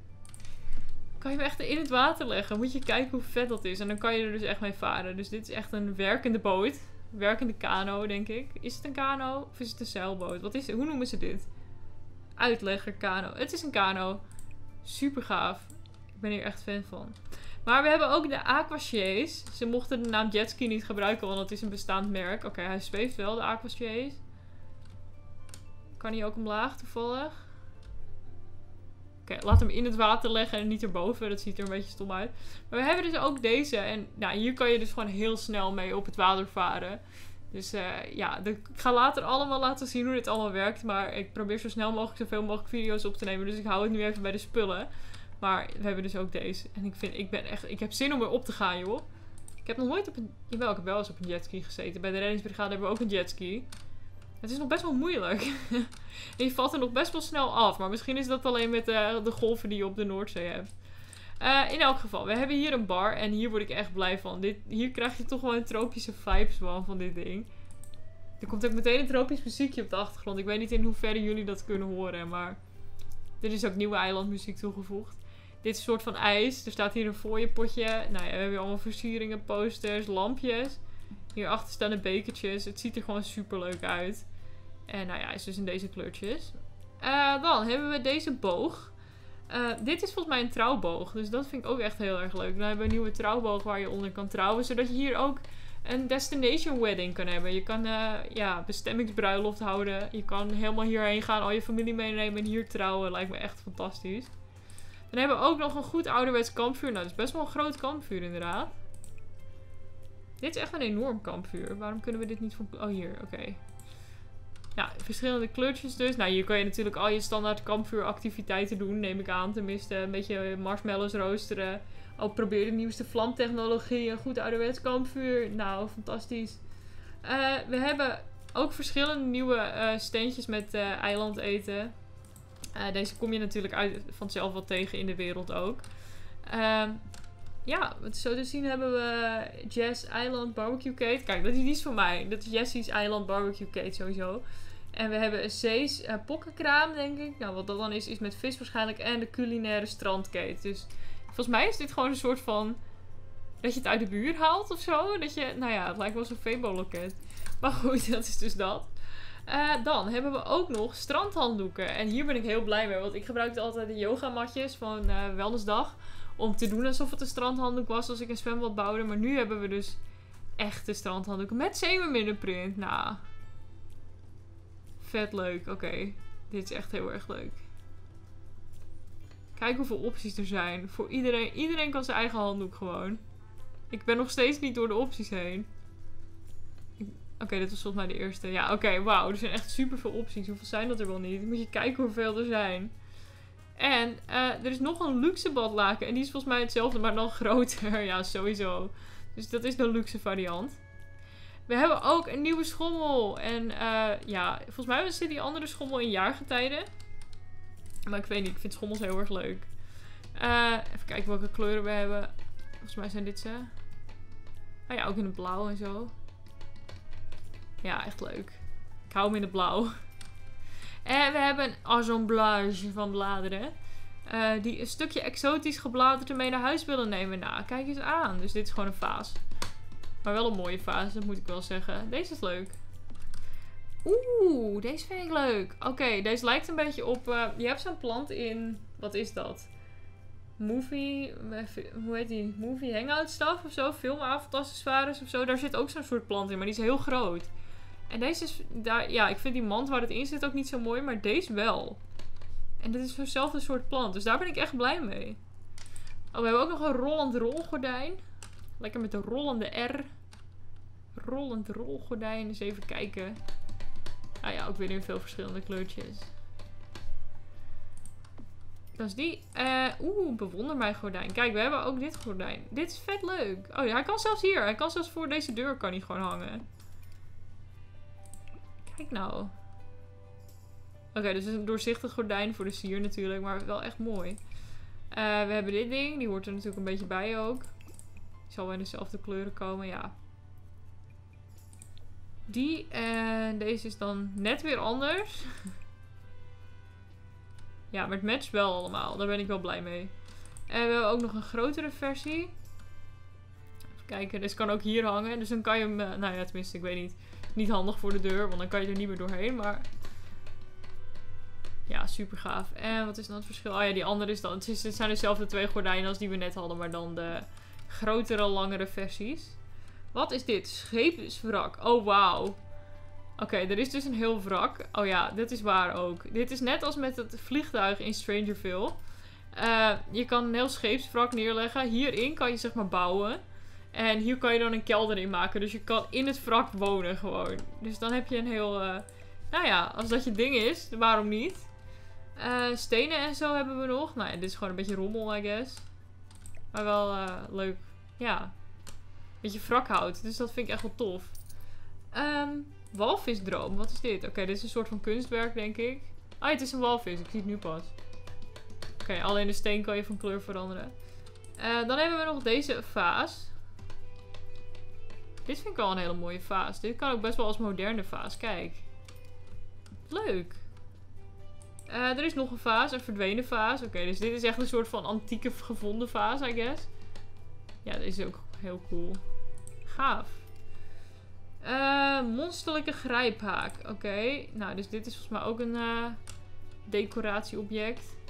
kan je hem echt in het water leggen. Moet je kijken hoe vet dat is. En dan kan je er dus echt mee varen. Dus dit is echt een werkende boot. Werkende kano, denk ik. Is het een kano of is het een zeilboot? Wat is het? Hoe noemen ze dit? Uitlegger kano. Het is een kano. Super gaaf. Ik ben hier echt fan van. Maar we hebben ook de Aquashays. Ze mochten de naam jetski niet gebruiken, want het is een bestaand merk. Oké, okay, hij zweeft wel, de Aquashays. Kan hij ook omlaag, toevallig? Oké, okay, laat hem in het water leggen en niet erboven. Dat ziet er een beetje stom uit. Maar we hebben dus ook deze. En nou, hier kan je dus gewoon heel snel mee op het water varen. Dus uh, ja, de, ik ga later allemaal laten zien hoe dit allemaal werkt. Maar ik probeer zo snel mogelijk zoveel mogelijk video's op te nemen. Dus ik hou het nu even bij de spullen. Maar we hebben dus ook deze. En ik vind, ik ben echt, ik heb zin om weer op te gaan, joh. Ik heb nog nooit op een, jawel, ik heb wel eens op een jetski gezeten. Bij de reddingsbrigade hebben we ook een jetski. Het is nog best wel moeilijk. En je valt er nog best wel snel af. Maar misschien is dat alleen met de, de golven die je op de Noordzee hebt. Uh, in elk geval, we hebben hier een bar. En hier word ik echt blij van. Dit, hier krijg je toch wel een tropische vibes van, van dit ding. Er komt ook meteen een tropisch muziekje op de achtergrond. Ik weet niet in hoeverre jullie dat kunnen horen. Maar er is ook nieuwe eilandmuziek toegevoegd. Dit is een soort van ijs. Er staat hier een fooienpotje. Nou ja, we hebben hier allemaal versieringen, posters, lampjes. Hierachter staan de bekertjes. Het ziet er gewoon super leuk uit. En nou ja, is dus in deze kleurtjes. Uh, dan hebben we deze boog. Uh, dit is volgens mij een trouwboog. Dus dat vind ik ook echt heel erg leuk. Dan hebben we een nieuwe trouwboog waar je onder kan trouwen. Zodat je hier ook een destination wedding kan hebben. Je kan uh, ja, bestemmingsbruiloft houden. Je kan helemaal hierheen gaan. Al je familie meenemen en hier trouwen. Lijkt me echt fantastisch. Dan hebben we ook nog een goed ouderwets kampvuur. Nou, dat is best wel een groot kampvuur inderdaad. Dit is echt een enorm kampvuur. Waarom kunnen we dit niet van... Oh, hier. Oké. Okay. Ja, verschillende kleurtjes dus. Nou, hier kan je natuurlijk al je standaard kampvuuractiviteiten doen, neem ik aan. Tenminste, een beetje marshmallows roosteren. Ook probeer de nieuwste vlamtechnologie, een goed ouderwets kampvuur. Nou, fantastisch. Uh, we hebben ook verschillende nieuwe uh, standjes met uh, eilandeten. Uh, deze kom je natuurlijk uit vanzelf wel tegen in de wereld ook. Uh, ja, zo te zien hebben we Jess Island Barbecue Cake. Kijk, dat is niet van mij. Dat is Jessie's Island Barbecue Cake sowieso. En we hebben een Cees uh, pokkenkraam, denk ik. Nou, wat dat dan is, is met vis waarschijnlijk. En de culinaire strandcake. Dus volgens mij is dit gewoon een soort van... dat je het uit de buurt haalt of zo. Dat je, nou ja, het lijkt wel zo'n Febo-loket. Maar goed, dat is dus dat. Uh, dan hebben we ook nog strandhanddoeken. En hier ben ik heel blij mee. Want ik gebruikte altijd de yogamatjes van uh, Wellnessdag. Om te doen alsof het een strandhanddoek was als ik een zwembad bouwde. Maar nu hebben we dus echte strandhanddoeken met zeemerminnenprint. Nou, vet leuk. Oké, okay. Dit is echt heel erg leuk. Kijk hoeveel opties er zijn. Voor iedereen. Iedereen kan zijn eigen handdoek gewoon. Ik ben nog steeds niet door de opties heen. Oké, okay, dit was volgens mij de eerste. Ja, oké, okay, wauw. Er zijn echt super veel opties. Hoeveel zijn dat er wel niet? Moet je kijken hoeveel er zijn. En uh, er is nog een luxe badlaken. En die is volgens mij hetzelfde, maar dan groter. Ja, sowieso. Dus dat is de luxe variant. We hebben ook een nieuwe schommel. En uh, ja, volgens mij zit die andere schommel in jaargetijden. Maar ik weet niet, ik vind schommels heel erg leuk. Uh, even kijken welke kleuren we hebben. Volgens mij zijn dit ze. Oh ja, ook in het blauw en zo. Ja, echt leuk. Ik hou hem in het blauw. En we hebben een assemblage van bladeren. Uh, die een stukje exotisch gebladerte mee naar huis willen nemen. Nou, kijk eens aan. Dus dit is gewoon een vaas. Maar wel een mooie vaas, dat moet ik wel zeggen. Deze is leuk. Oeh, deze vind ik leuk. Oké, okay, deze lijkt een beetje op... Uh, je hebt zo'n plant in... Wat is dat? Movie... Hoe heet die? Movie hangout stuff of zo? Filmavondaccessoires of zo. Daar zit ook zo'n soort plant in, maar die is heel groot. En deze is... Daar, ja, ik vind die mand waar het in zit ook niet zo mooi, maar deze wel. En dit is zo'nzelfde soort plant. Dus daar ben ik echt blij mee. Oh, we hebben ook nog een rollend rolgordijn. Lekker met de rollende R. Rollend rolgordijn. Dus even kijken. Ah ja, ook weer in veel verschillende kleurtjes. Dat is die. Uh, Oeh, bewonder mijn gordijn. Kijk, we hebben ook dit gordijn. Dit is vet leuk. Oh ja, hij kan zelfs hier. Hij kan zelfs voor deze deur kan hij gewoon hangen. Kijk nou. Oké, okay, dus het is een doorzichtig gordijn voor de sier natuurlijk. Maar wel echt mooi. Uh, we hebben dit ding. Die hoort er natuurlijk een beetje bij ook. Die zal wel in dezelfde kleuren komen, ja. Die en deze is dan net weer anders. Ja, maar het matcht wel allemaal. Daar ben ik wel blij mee. En we hebben ook nog een grotere versie. Even kijken, deze kan ook hier hangen. Dus dan kan je hem, uh, nou ja, tenminste, ik weet niet. Niet handig voor de deur, want dan kan je er niet meer doorheen. Maar ja, super gaaf. En wat is dan het verschil? Oh ja, die andere is dan... Het, is, het zijn dezelfde twee gordijnen als die we net hadden, maar dan de grotere, langere versies. Wat is dit? Scheepswrak. Oh, wauw. Oké, okay, er is dus een heel wrak. Oh ja, dit is waar ook. Dit is net als met het vliegtuig in Strangerville. Uh, je kan een heel scheepswrak neerleggen. Hierin kan je zeg maar bouwen. En hier kan je dan een kelder in maken. Dus je kan in het wrak wonen gewoon. Dus dan heb je een heel... Uh, nou ja, als dat je ding is, waarom niet? Uh, stenen en zo hebben we nog. Nou ja, dit is gewoon een beetje rommel, I guess. Maar wel uh, leuk. Ja. Beetje wrakhout. Dus dat vind ik echt wel tof. Um, walvisdroom. Wat is dit? Oké, okay, dit is een soort van kunstwerk, denk ik. Ah, het is een walvis. Ik zie het nu pas. Oké, okay, alleen de steen kan je van kleur veranderen. Uh, dan hebben we nog deze vaas. Dit vind ik wel een hele mooie vaas. Dit kan ook best wel als moderne vaas. Kijk. Leuk. Uh, er is nog een vaas. Een verdwenen vaas. Oké, okay, dus dit is echt een soort van antieke gevonden vaas, I guess. Ja, deze is ook heel cool. Gaaf. Uh, monsterlijke grijphaak. Oké. Okay. Nou, dus dit is volgens mij ook een uh, decoratieobject.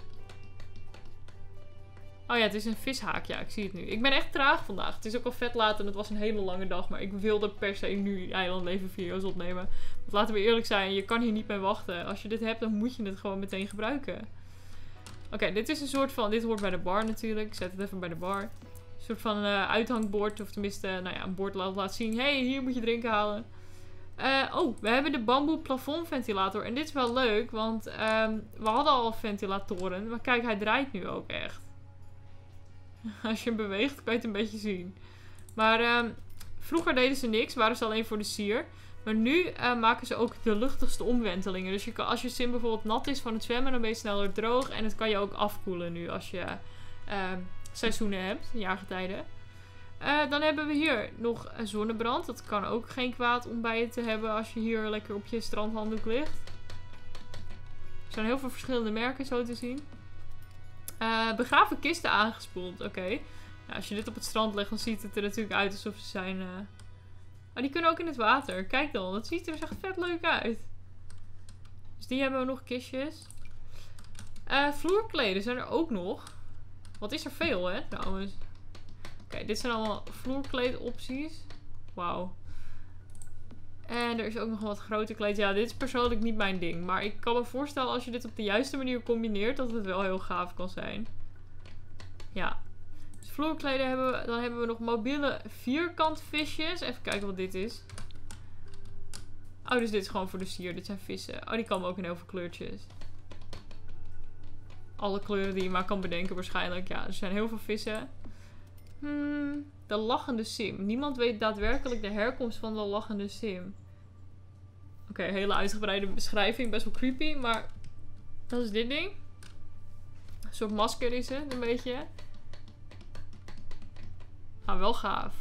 Oh ja, het is een vishaak. Ja, ik zie het nu. Ik ben echt traag vandaag. Het is ook al vet laat en het was een hele lange dag. Maar ik wilde per se nu eilandleven video's opnemen. Want laten we eerlijk zijn, je kan hier niet mee wachten. Als je dit hebt, dan moet je het gewoon meteen gebruiken. Oké, okay, dit is een soort van... Dit hoort bij de bar natuurlijk. Ik zet het even bij de bar. Een soort van uh, uithangbord. Of tenminste, nou ja, een bord laat, laat zien. Hé, hey, hier moet je drinken halen. Uh, oh, we hebben de bamboe plafondventilator. En dit is wel leuk, want um, we hadden al ventilatoren. Maar kijk, hij draait nu ook echt. Als je hem beweegt, kan je het een beetje zien. Maar um, vroeger deden ze niks, waren ze alleen voor de sier. Maar nu uh, maken ze ook de luchtigste omwentelingen. Dus je kan, als je sim bijvoorbeeld nat is van het zwemmen, dan ben je sneller droog. En het kan je ook afkoelen nu als je uh, seizoenen hebt, jaargetijden. Uh, dan hebben we hier nog een zonnebrand. Dat kan ook geen kwaad om bij je te hebben als je hier lekker op je strandhanddoek ligt. Er zijn heel veel verschillende merken zo te zien. Uh, begraven kisten aangespoeld. Oké. Okay. Nou, als je dit op het strand legt, dan ziet het er natuurlijk uit alsof ze zijn... Uh... Oh, die kunnen ook in het water. Kijk dan, dat ziet er echt vet leuk uit. Dus die hebben we nog, kistjes. Uh, vloerkleden zijn er ook nog. Wat is er veel, hè, trouwens. Oké, okay, dit zijn allemaal vloerkleedopties. Wauw. En er is ook nog een wat groter kleed. Ja, dit is persoonlijk niet mijn ding. Maar ik kan me voorstellen als je dit op de juiste manier combineert, dat het wel heel gaaf kan zijn. Ja. Dus vloerkleden hebben we. Dan hebben we nog mobiele vierkantvisjes. Even kijken wat dit is. Oh, dus dit is gewoon voor de sier. Dit zijn vissen. Oh, die komen ook in heel veel kleurtjes. Alle kleuren die je maar kan bedenken waarschijnlijk. Ja, er zijn heel veel vissen. Hmm, de lachende sim. Niemand weet daadwerkelijk de herkomst van de lachende sim. Oké, okay, hele uitgebreide beschrijving. Best wel creepy, maar dat is dit ding. Een soort masker is het, een beetje. Ah, wel gaaf.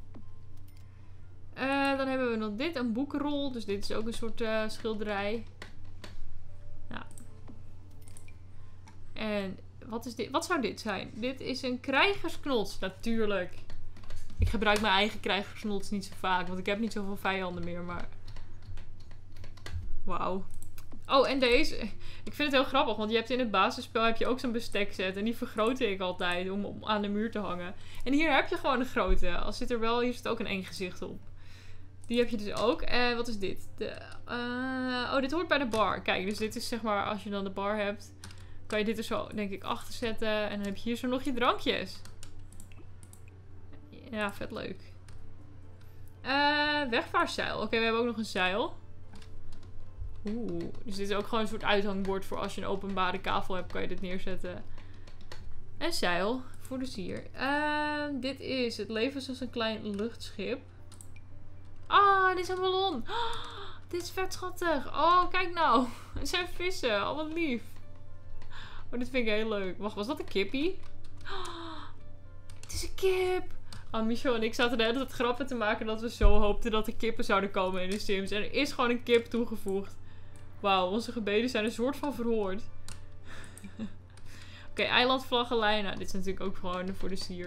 Uh, dan hebben we nog dit, een boekenrol. Dus dit is ook een soort uh, schilderij. Ja. En wat is dit? Wat zou dit zijn? Dit is een krijgersknots, natuurlijk. Ik gebruik mijn eigen krijgersknots niet zo vaak, want ik heb niet zoveel vijanden meer, maar... Wauw. Oh, en deze. Ik vind het heel grappig, want je hebt in het basisspel heb je ook zo'n bestekset. En die vergrootte ik altijd om, om aan de muur te hangen. En hier heb je gewoon een grote. Als zit er wel, hier zit ook een eng gezicht op. Die heb je dus ook. En wat is dit? De, uh, oh, dit hoort bij de bar. Kijk, dus dit is zeg maar, als je dan de bar hebt, kan je dit er zo, denk ik, achter zetten. En dan heb je hier zo nog je drankjes. Ja, vet leuk. Uh, wegvaartzeil. Oké, okay, we hebben ook nog een zeil. Oeh, dus dit is ook gewoon een soort uithangbord voor als je een openbare kavel hebt, kan je dit neerzetten. Een zeil voor de sier. Uh, dit is het leven zoals een klein luchtschip. Ah, dit is een ballon. Oh, dit is vet schattig. Oh, kijk nou. Het zijn vissen. Oh, wat lief. Oh, dit vind ik heel leuk. Wacht, was dat een kippie? Oh, het is een kip. Oh, Michel en ik zaten de hele tijd grappen te maken dat we zo hoopten dat er kippen zouden komen in de Sims. En er is gewoon een kip toegevoegd. Wauw, onze gebeden zijn een soort van verhoord. Oké, okay, eilandvlaggenlijn. Nou, dit is natuurlijk ook gewoon voor de sier.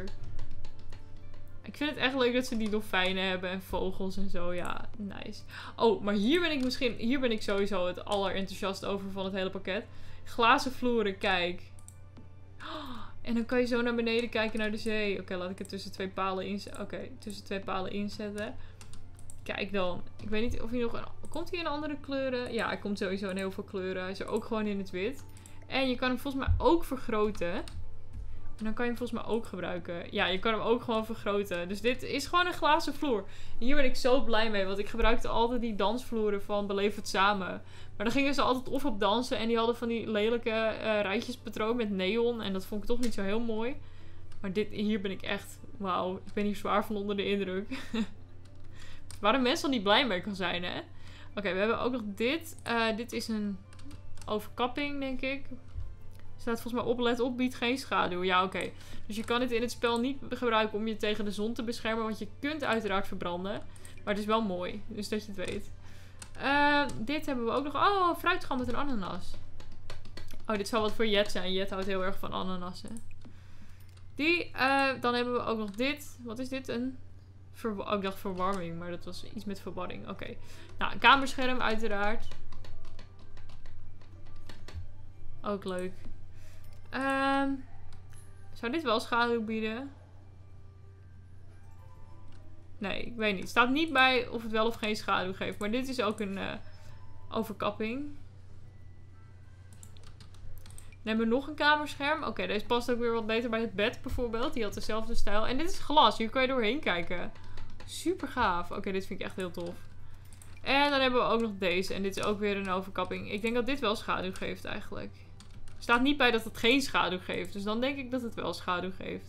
Ik vind het echt leuk dat ze die dolfijnen hebben en vogels en zo. Ja, nice. Oh, maar hier ben ik misschien... Hier ben ik sowieso het allerenthousiast over van het hele pakket. Glazen vloeren, kijk. Oh, en dan kan je zo naar beneden kijken naar de zee. Oké, okay, laat ik het tussen twee palen inzetten. Oké, okay, tussen twee palen inzetten. Kijk dan. Ik weet niet of hij nog... Een... Komt hij in andere kleuren? Ja, hij komt sowieso in heel veel kleuren. Hij is er ook gewoon in het wit. En je kan hem volgens mij ook vergroten. En dan kan je hem volgens mij ook gebruiken. Ja, je kan hem ook gewoon vergroten. Dus dit is gewoon een glazen vloer. En hier ben ik zo blij mee. Want ik gebruikte altijd die dansvloeren van Beleef het Samen. Maar dan gingen ze altijd of op dansen. En die hadden van die lelijke uh, rijtjespatroon met neon. En dat vond ik toch niet zo heel mooi. Maar dit, hier ben ik echt... Wauw, ik ben hier zwaar van onder de indruk. Waar een mens al niet blij mee kan zijn, hè? Oké, okay, we hebben ook nog dit. Uh, dit is een overkapping, denk ik. Staat volgens mij op, let op, biedt geen schaduw. Ja, oké. Okay. Dus je kan dit in het spel niet gebruiken om je tegen de zon te beschermen. Want je kunt uiteraard verbranden. Maar het is wel mooi. Dus dat je het weet. Uh, dit hebben we ook nog. Oh, fruitschal met een ananas. Oh, dit zou wat voor Jet zijn. Jet houdt heel erg van ananassen. Die. Uh, dan hebben we ook nog dit. Wat is dit? Een... Ver... Oh, ik dacht verwarming. Maar dat was iets met verwarring. Oké. Okay. Nou, een kamerscherm uiteraard. Ook leuk. Um, zou dit wel schaduw bieden? Nee, ik weet niet. Het staat niet bij of het wel of geen schaduw geeft. Maar dit is ook een uh, overkapping. Dan hebben we nog een kamerscherm. Oké, okay, deze past ook weer wat beter bij het bed bijvoorbeeld. Die had dezelfde stijl. En dit is glas. Hier kan je doorheen kijken. Super gaaf. Oké, okay, dit vind ik echt heel tof. En dan hebben we ook nog deze. En dit is ook weer een overkapping. Ik denk dat dit wel schaduw geeft eigenlijk. Er staat niet bij dat het geen schaduw geeft. Dus dan denk ik dat het wel schaduw geeft.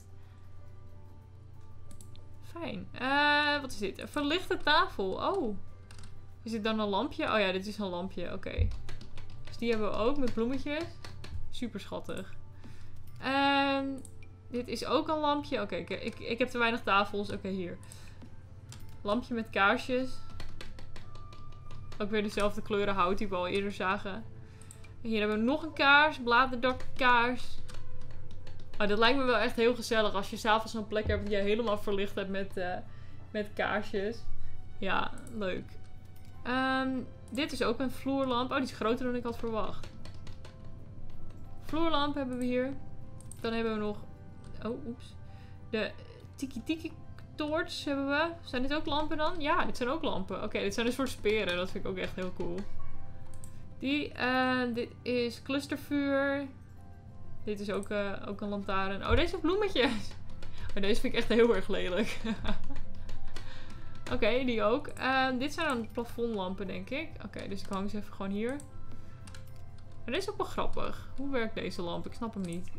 Fijn. Uh, wat is dit? Een verlichte tafel. Oh. Is dit dan een lampje? Oh ja, dit is een lampje. Oké. Okay. Dus die hebben we ook met bloemetjes. Super schattig. En dit is ook een lampje. Oké, okay, ik, ik heb te weinig tafels. Oké, okay, hier. Lampje met kaarsjes. Ook weer dezelfde kleuren hout die we al eerder zagen. En hier hebben we nog een kaars. Bladerdakkaars. Oh, dat lijkt me wel echt heel gezellig. Als je s'avonds zo'n plek hebt die je helemaal verlicht hebt met, uh, met kaarsjes. Ja, leuk. Um, dit is ook een vloerlamp. Oh, die is groter dan ik had verwacht. Vloerlamp hebben we hier. Dan hebben we nog... Oh, oeps. De Tiki Tiki Torch hebben we. Zijn dit ook lampen dan? Ja, dit zijn ook lampen. Oké, okay, dit zijn dus voor speren. Dat vind ik ook echt heel cool. Die, uh, dit is clustervuur. Dit is ook, uh, ook een lantaarn. Oh, deze bloemetjes. Oh, deze vind ik echt heel erg lelijk. Oké, okay, die ook. Uh, dit zijn dan plafondlampen, denk ik. Oké, okay, dus ik hang ze even gewoon hier. En deze is ook wel grappig. Hoe werkt deze lamp? Ik snap hem niet.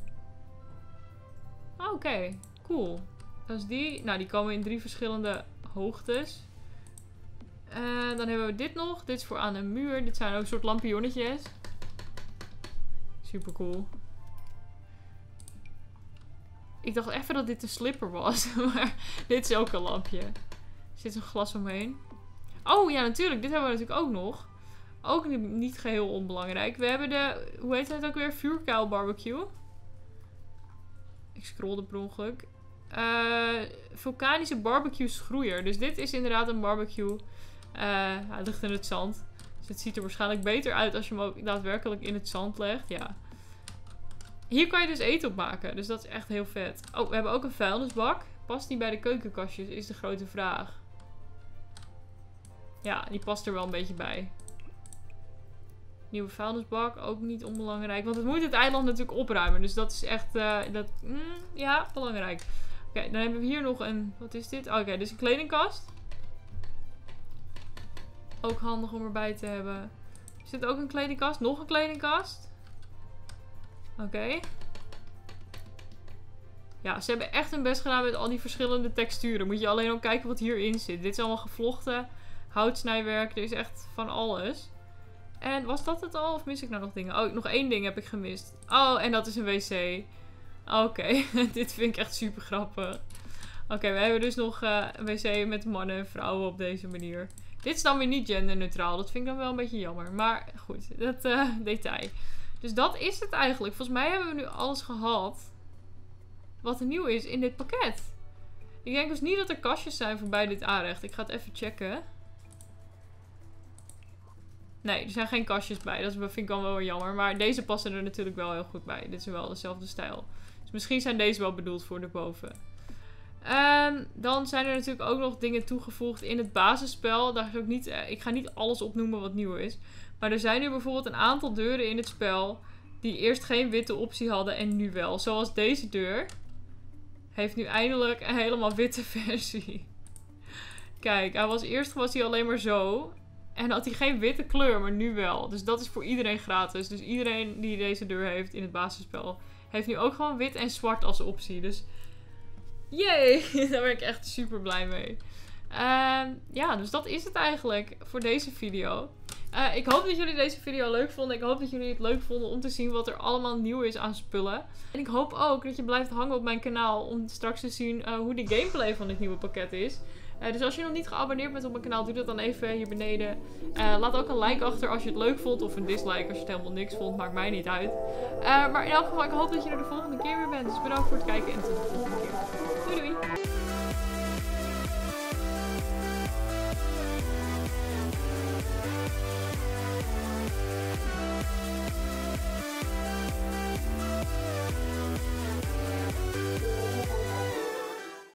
Oh, oké, okay. Cool. Dat is die. Nou, die komen in drie verschillende hoogtes. Uh, dan hebben we dit nog. Dit is voor aan een muur. Dit zijn ook een soort lampionnetjes. Super cool. Ik dacht even dat dit een slipper was. Maar dit is ook een lampje. Er zit een glas omheen. Oh ja, natuurlijk. Dit hebben we natuurlijk ook nog. Ook niet geheel onbelangrijk. We hebben de... Hoe heet het ook weer? Vuurkuil barbecue. Ik scrollde per ongeluk. Uh, vulkanische barbecue schroeier. Dus dit is inderdaad een barbecue. Uh, hij ligt in het zand. Dus het ziet er waarschijnlijk beter uit als je hem ook daadwerkelijk in het zand legt. Ja. Hier kan je dus eten op maken. Dus dat is echt heel vet. Oh, we hebben ook een vuilnisbak. Past die bij de keukenkastjes? Is de grote vraag. Ja, die past er wel een beetje bij. Nieuwe vuilnisbak. Ook niet onbelangrijk. Want het moet het eiland natuurlijk opruimen. Dus dat is echt... Uh, dat, mm, ja, belangrijk. Oké, okay, dan hebben we hier nog een... Wat is dit? Oh, oké, okay, dus een kledingkast. Ook handig om erbij te hebben. Is dit ook een kledingkast? Nog een kledingkast? Oké. Okay. Ja, ze hebben echt hun best gedaan met al die verschillende texturen. Moet je alleen ook kijken wat hierin zit. Dit is allemaal gevlochten houtsnijwerk. Er is echt van alles. En was dat het al? Of mis ik nou nog dingen? Oh, nog één ding heb ik gemist. Oh, en dat is een wc. Oké, okay. Dit vind ik echt super grappig. Oké, okay, we hebben dus nog uh, een wc met mannen en vrouwen op deze manier. Dit is dan weer niet genderneutraal. Dat vind ik dan wel een beetje jammer. Maar goed, dat uh, detail. Dus dat is het eigenlijk. Volgens mij hebben we nu alles gehad wat er nieuw is in dit pakket. Ik denk dus niet dat er kastjes zijn voorbij dit aanrecht. Ik ga het even checken. Nee, er zijn geen kastjes bij. Dat vind ik dan wel weer jammer. Maar deze passen er natuurlijk wel heel goed bij. Dit is wel dezelfde stijl. Dus misschien zijn deze wel bedoeld voor erboven. Um, dan zijn er natuurlijk ook nog dingen toegevoegd in het basisspel. Daar is ook niet, uh, ik ga niet alles opnoemen wat nieuw is. Maar er zijn nu bijvoorbeeld een aantal deuren in het spel die eerst geen witte optie hadden en nu wel. Zoals deze deur. Heeft nu eindelijk een helemaal witte versie. Kijk, hij was, eerst was hij alleen maar zo. En had hij geen witte kleur, maar nu wel. Dus dat is voor iedereen gratis. Dus iedereen die deze deur heeft in het basisspel heeft nu ook gewoon wit en zwart als optie. Dus yay! Daar ben ik echt super blij mee. Uh, ja, dus dat is het eigenlijk voor deze video. Uh, ik hoop dat jullie deze video leuk vonden. Ik hoop dat jullie het leuk vonden om te zien wat er allemaal nieuw is aan spullen. En ik hoop ook dat je blijft hangen op mijn kanaal om straks te zien uh, hoe de gameplay van dit nieuwe pakket is. Uh, dus als je nog niet geabonneerd bent op mijn kanaal, doe dat dan even hier beneden. Uh, laat ook een like achter als je het leuk vond. Of een dislike als je het helemaal niks vond. Maakt mij niet uit. Uh, maar in elk geval, ik hoop dat je er de volgende keer weer bent. Dus bedankt voor het kijken en tot de volgende keer. Doei doei!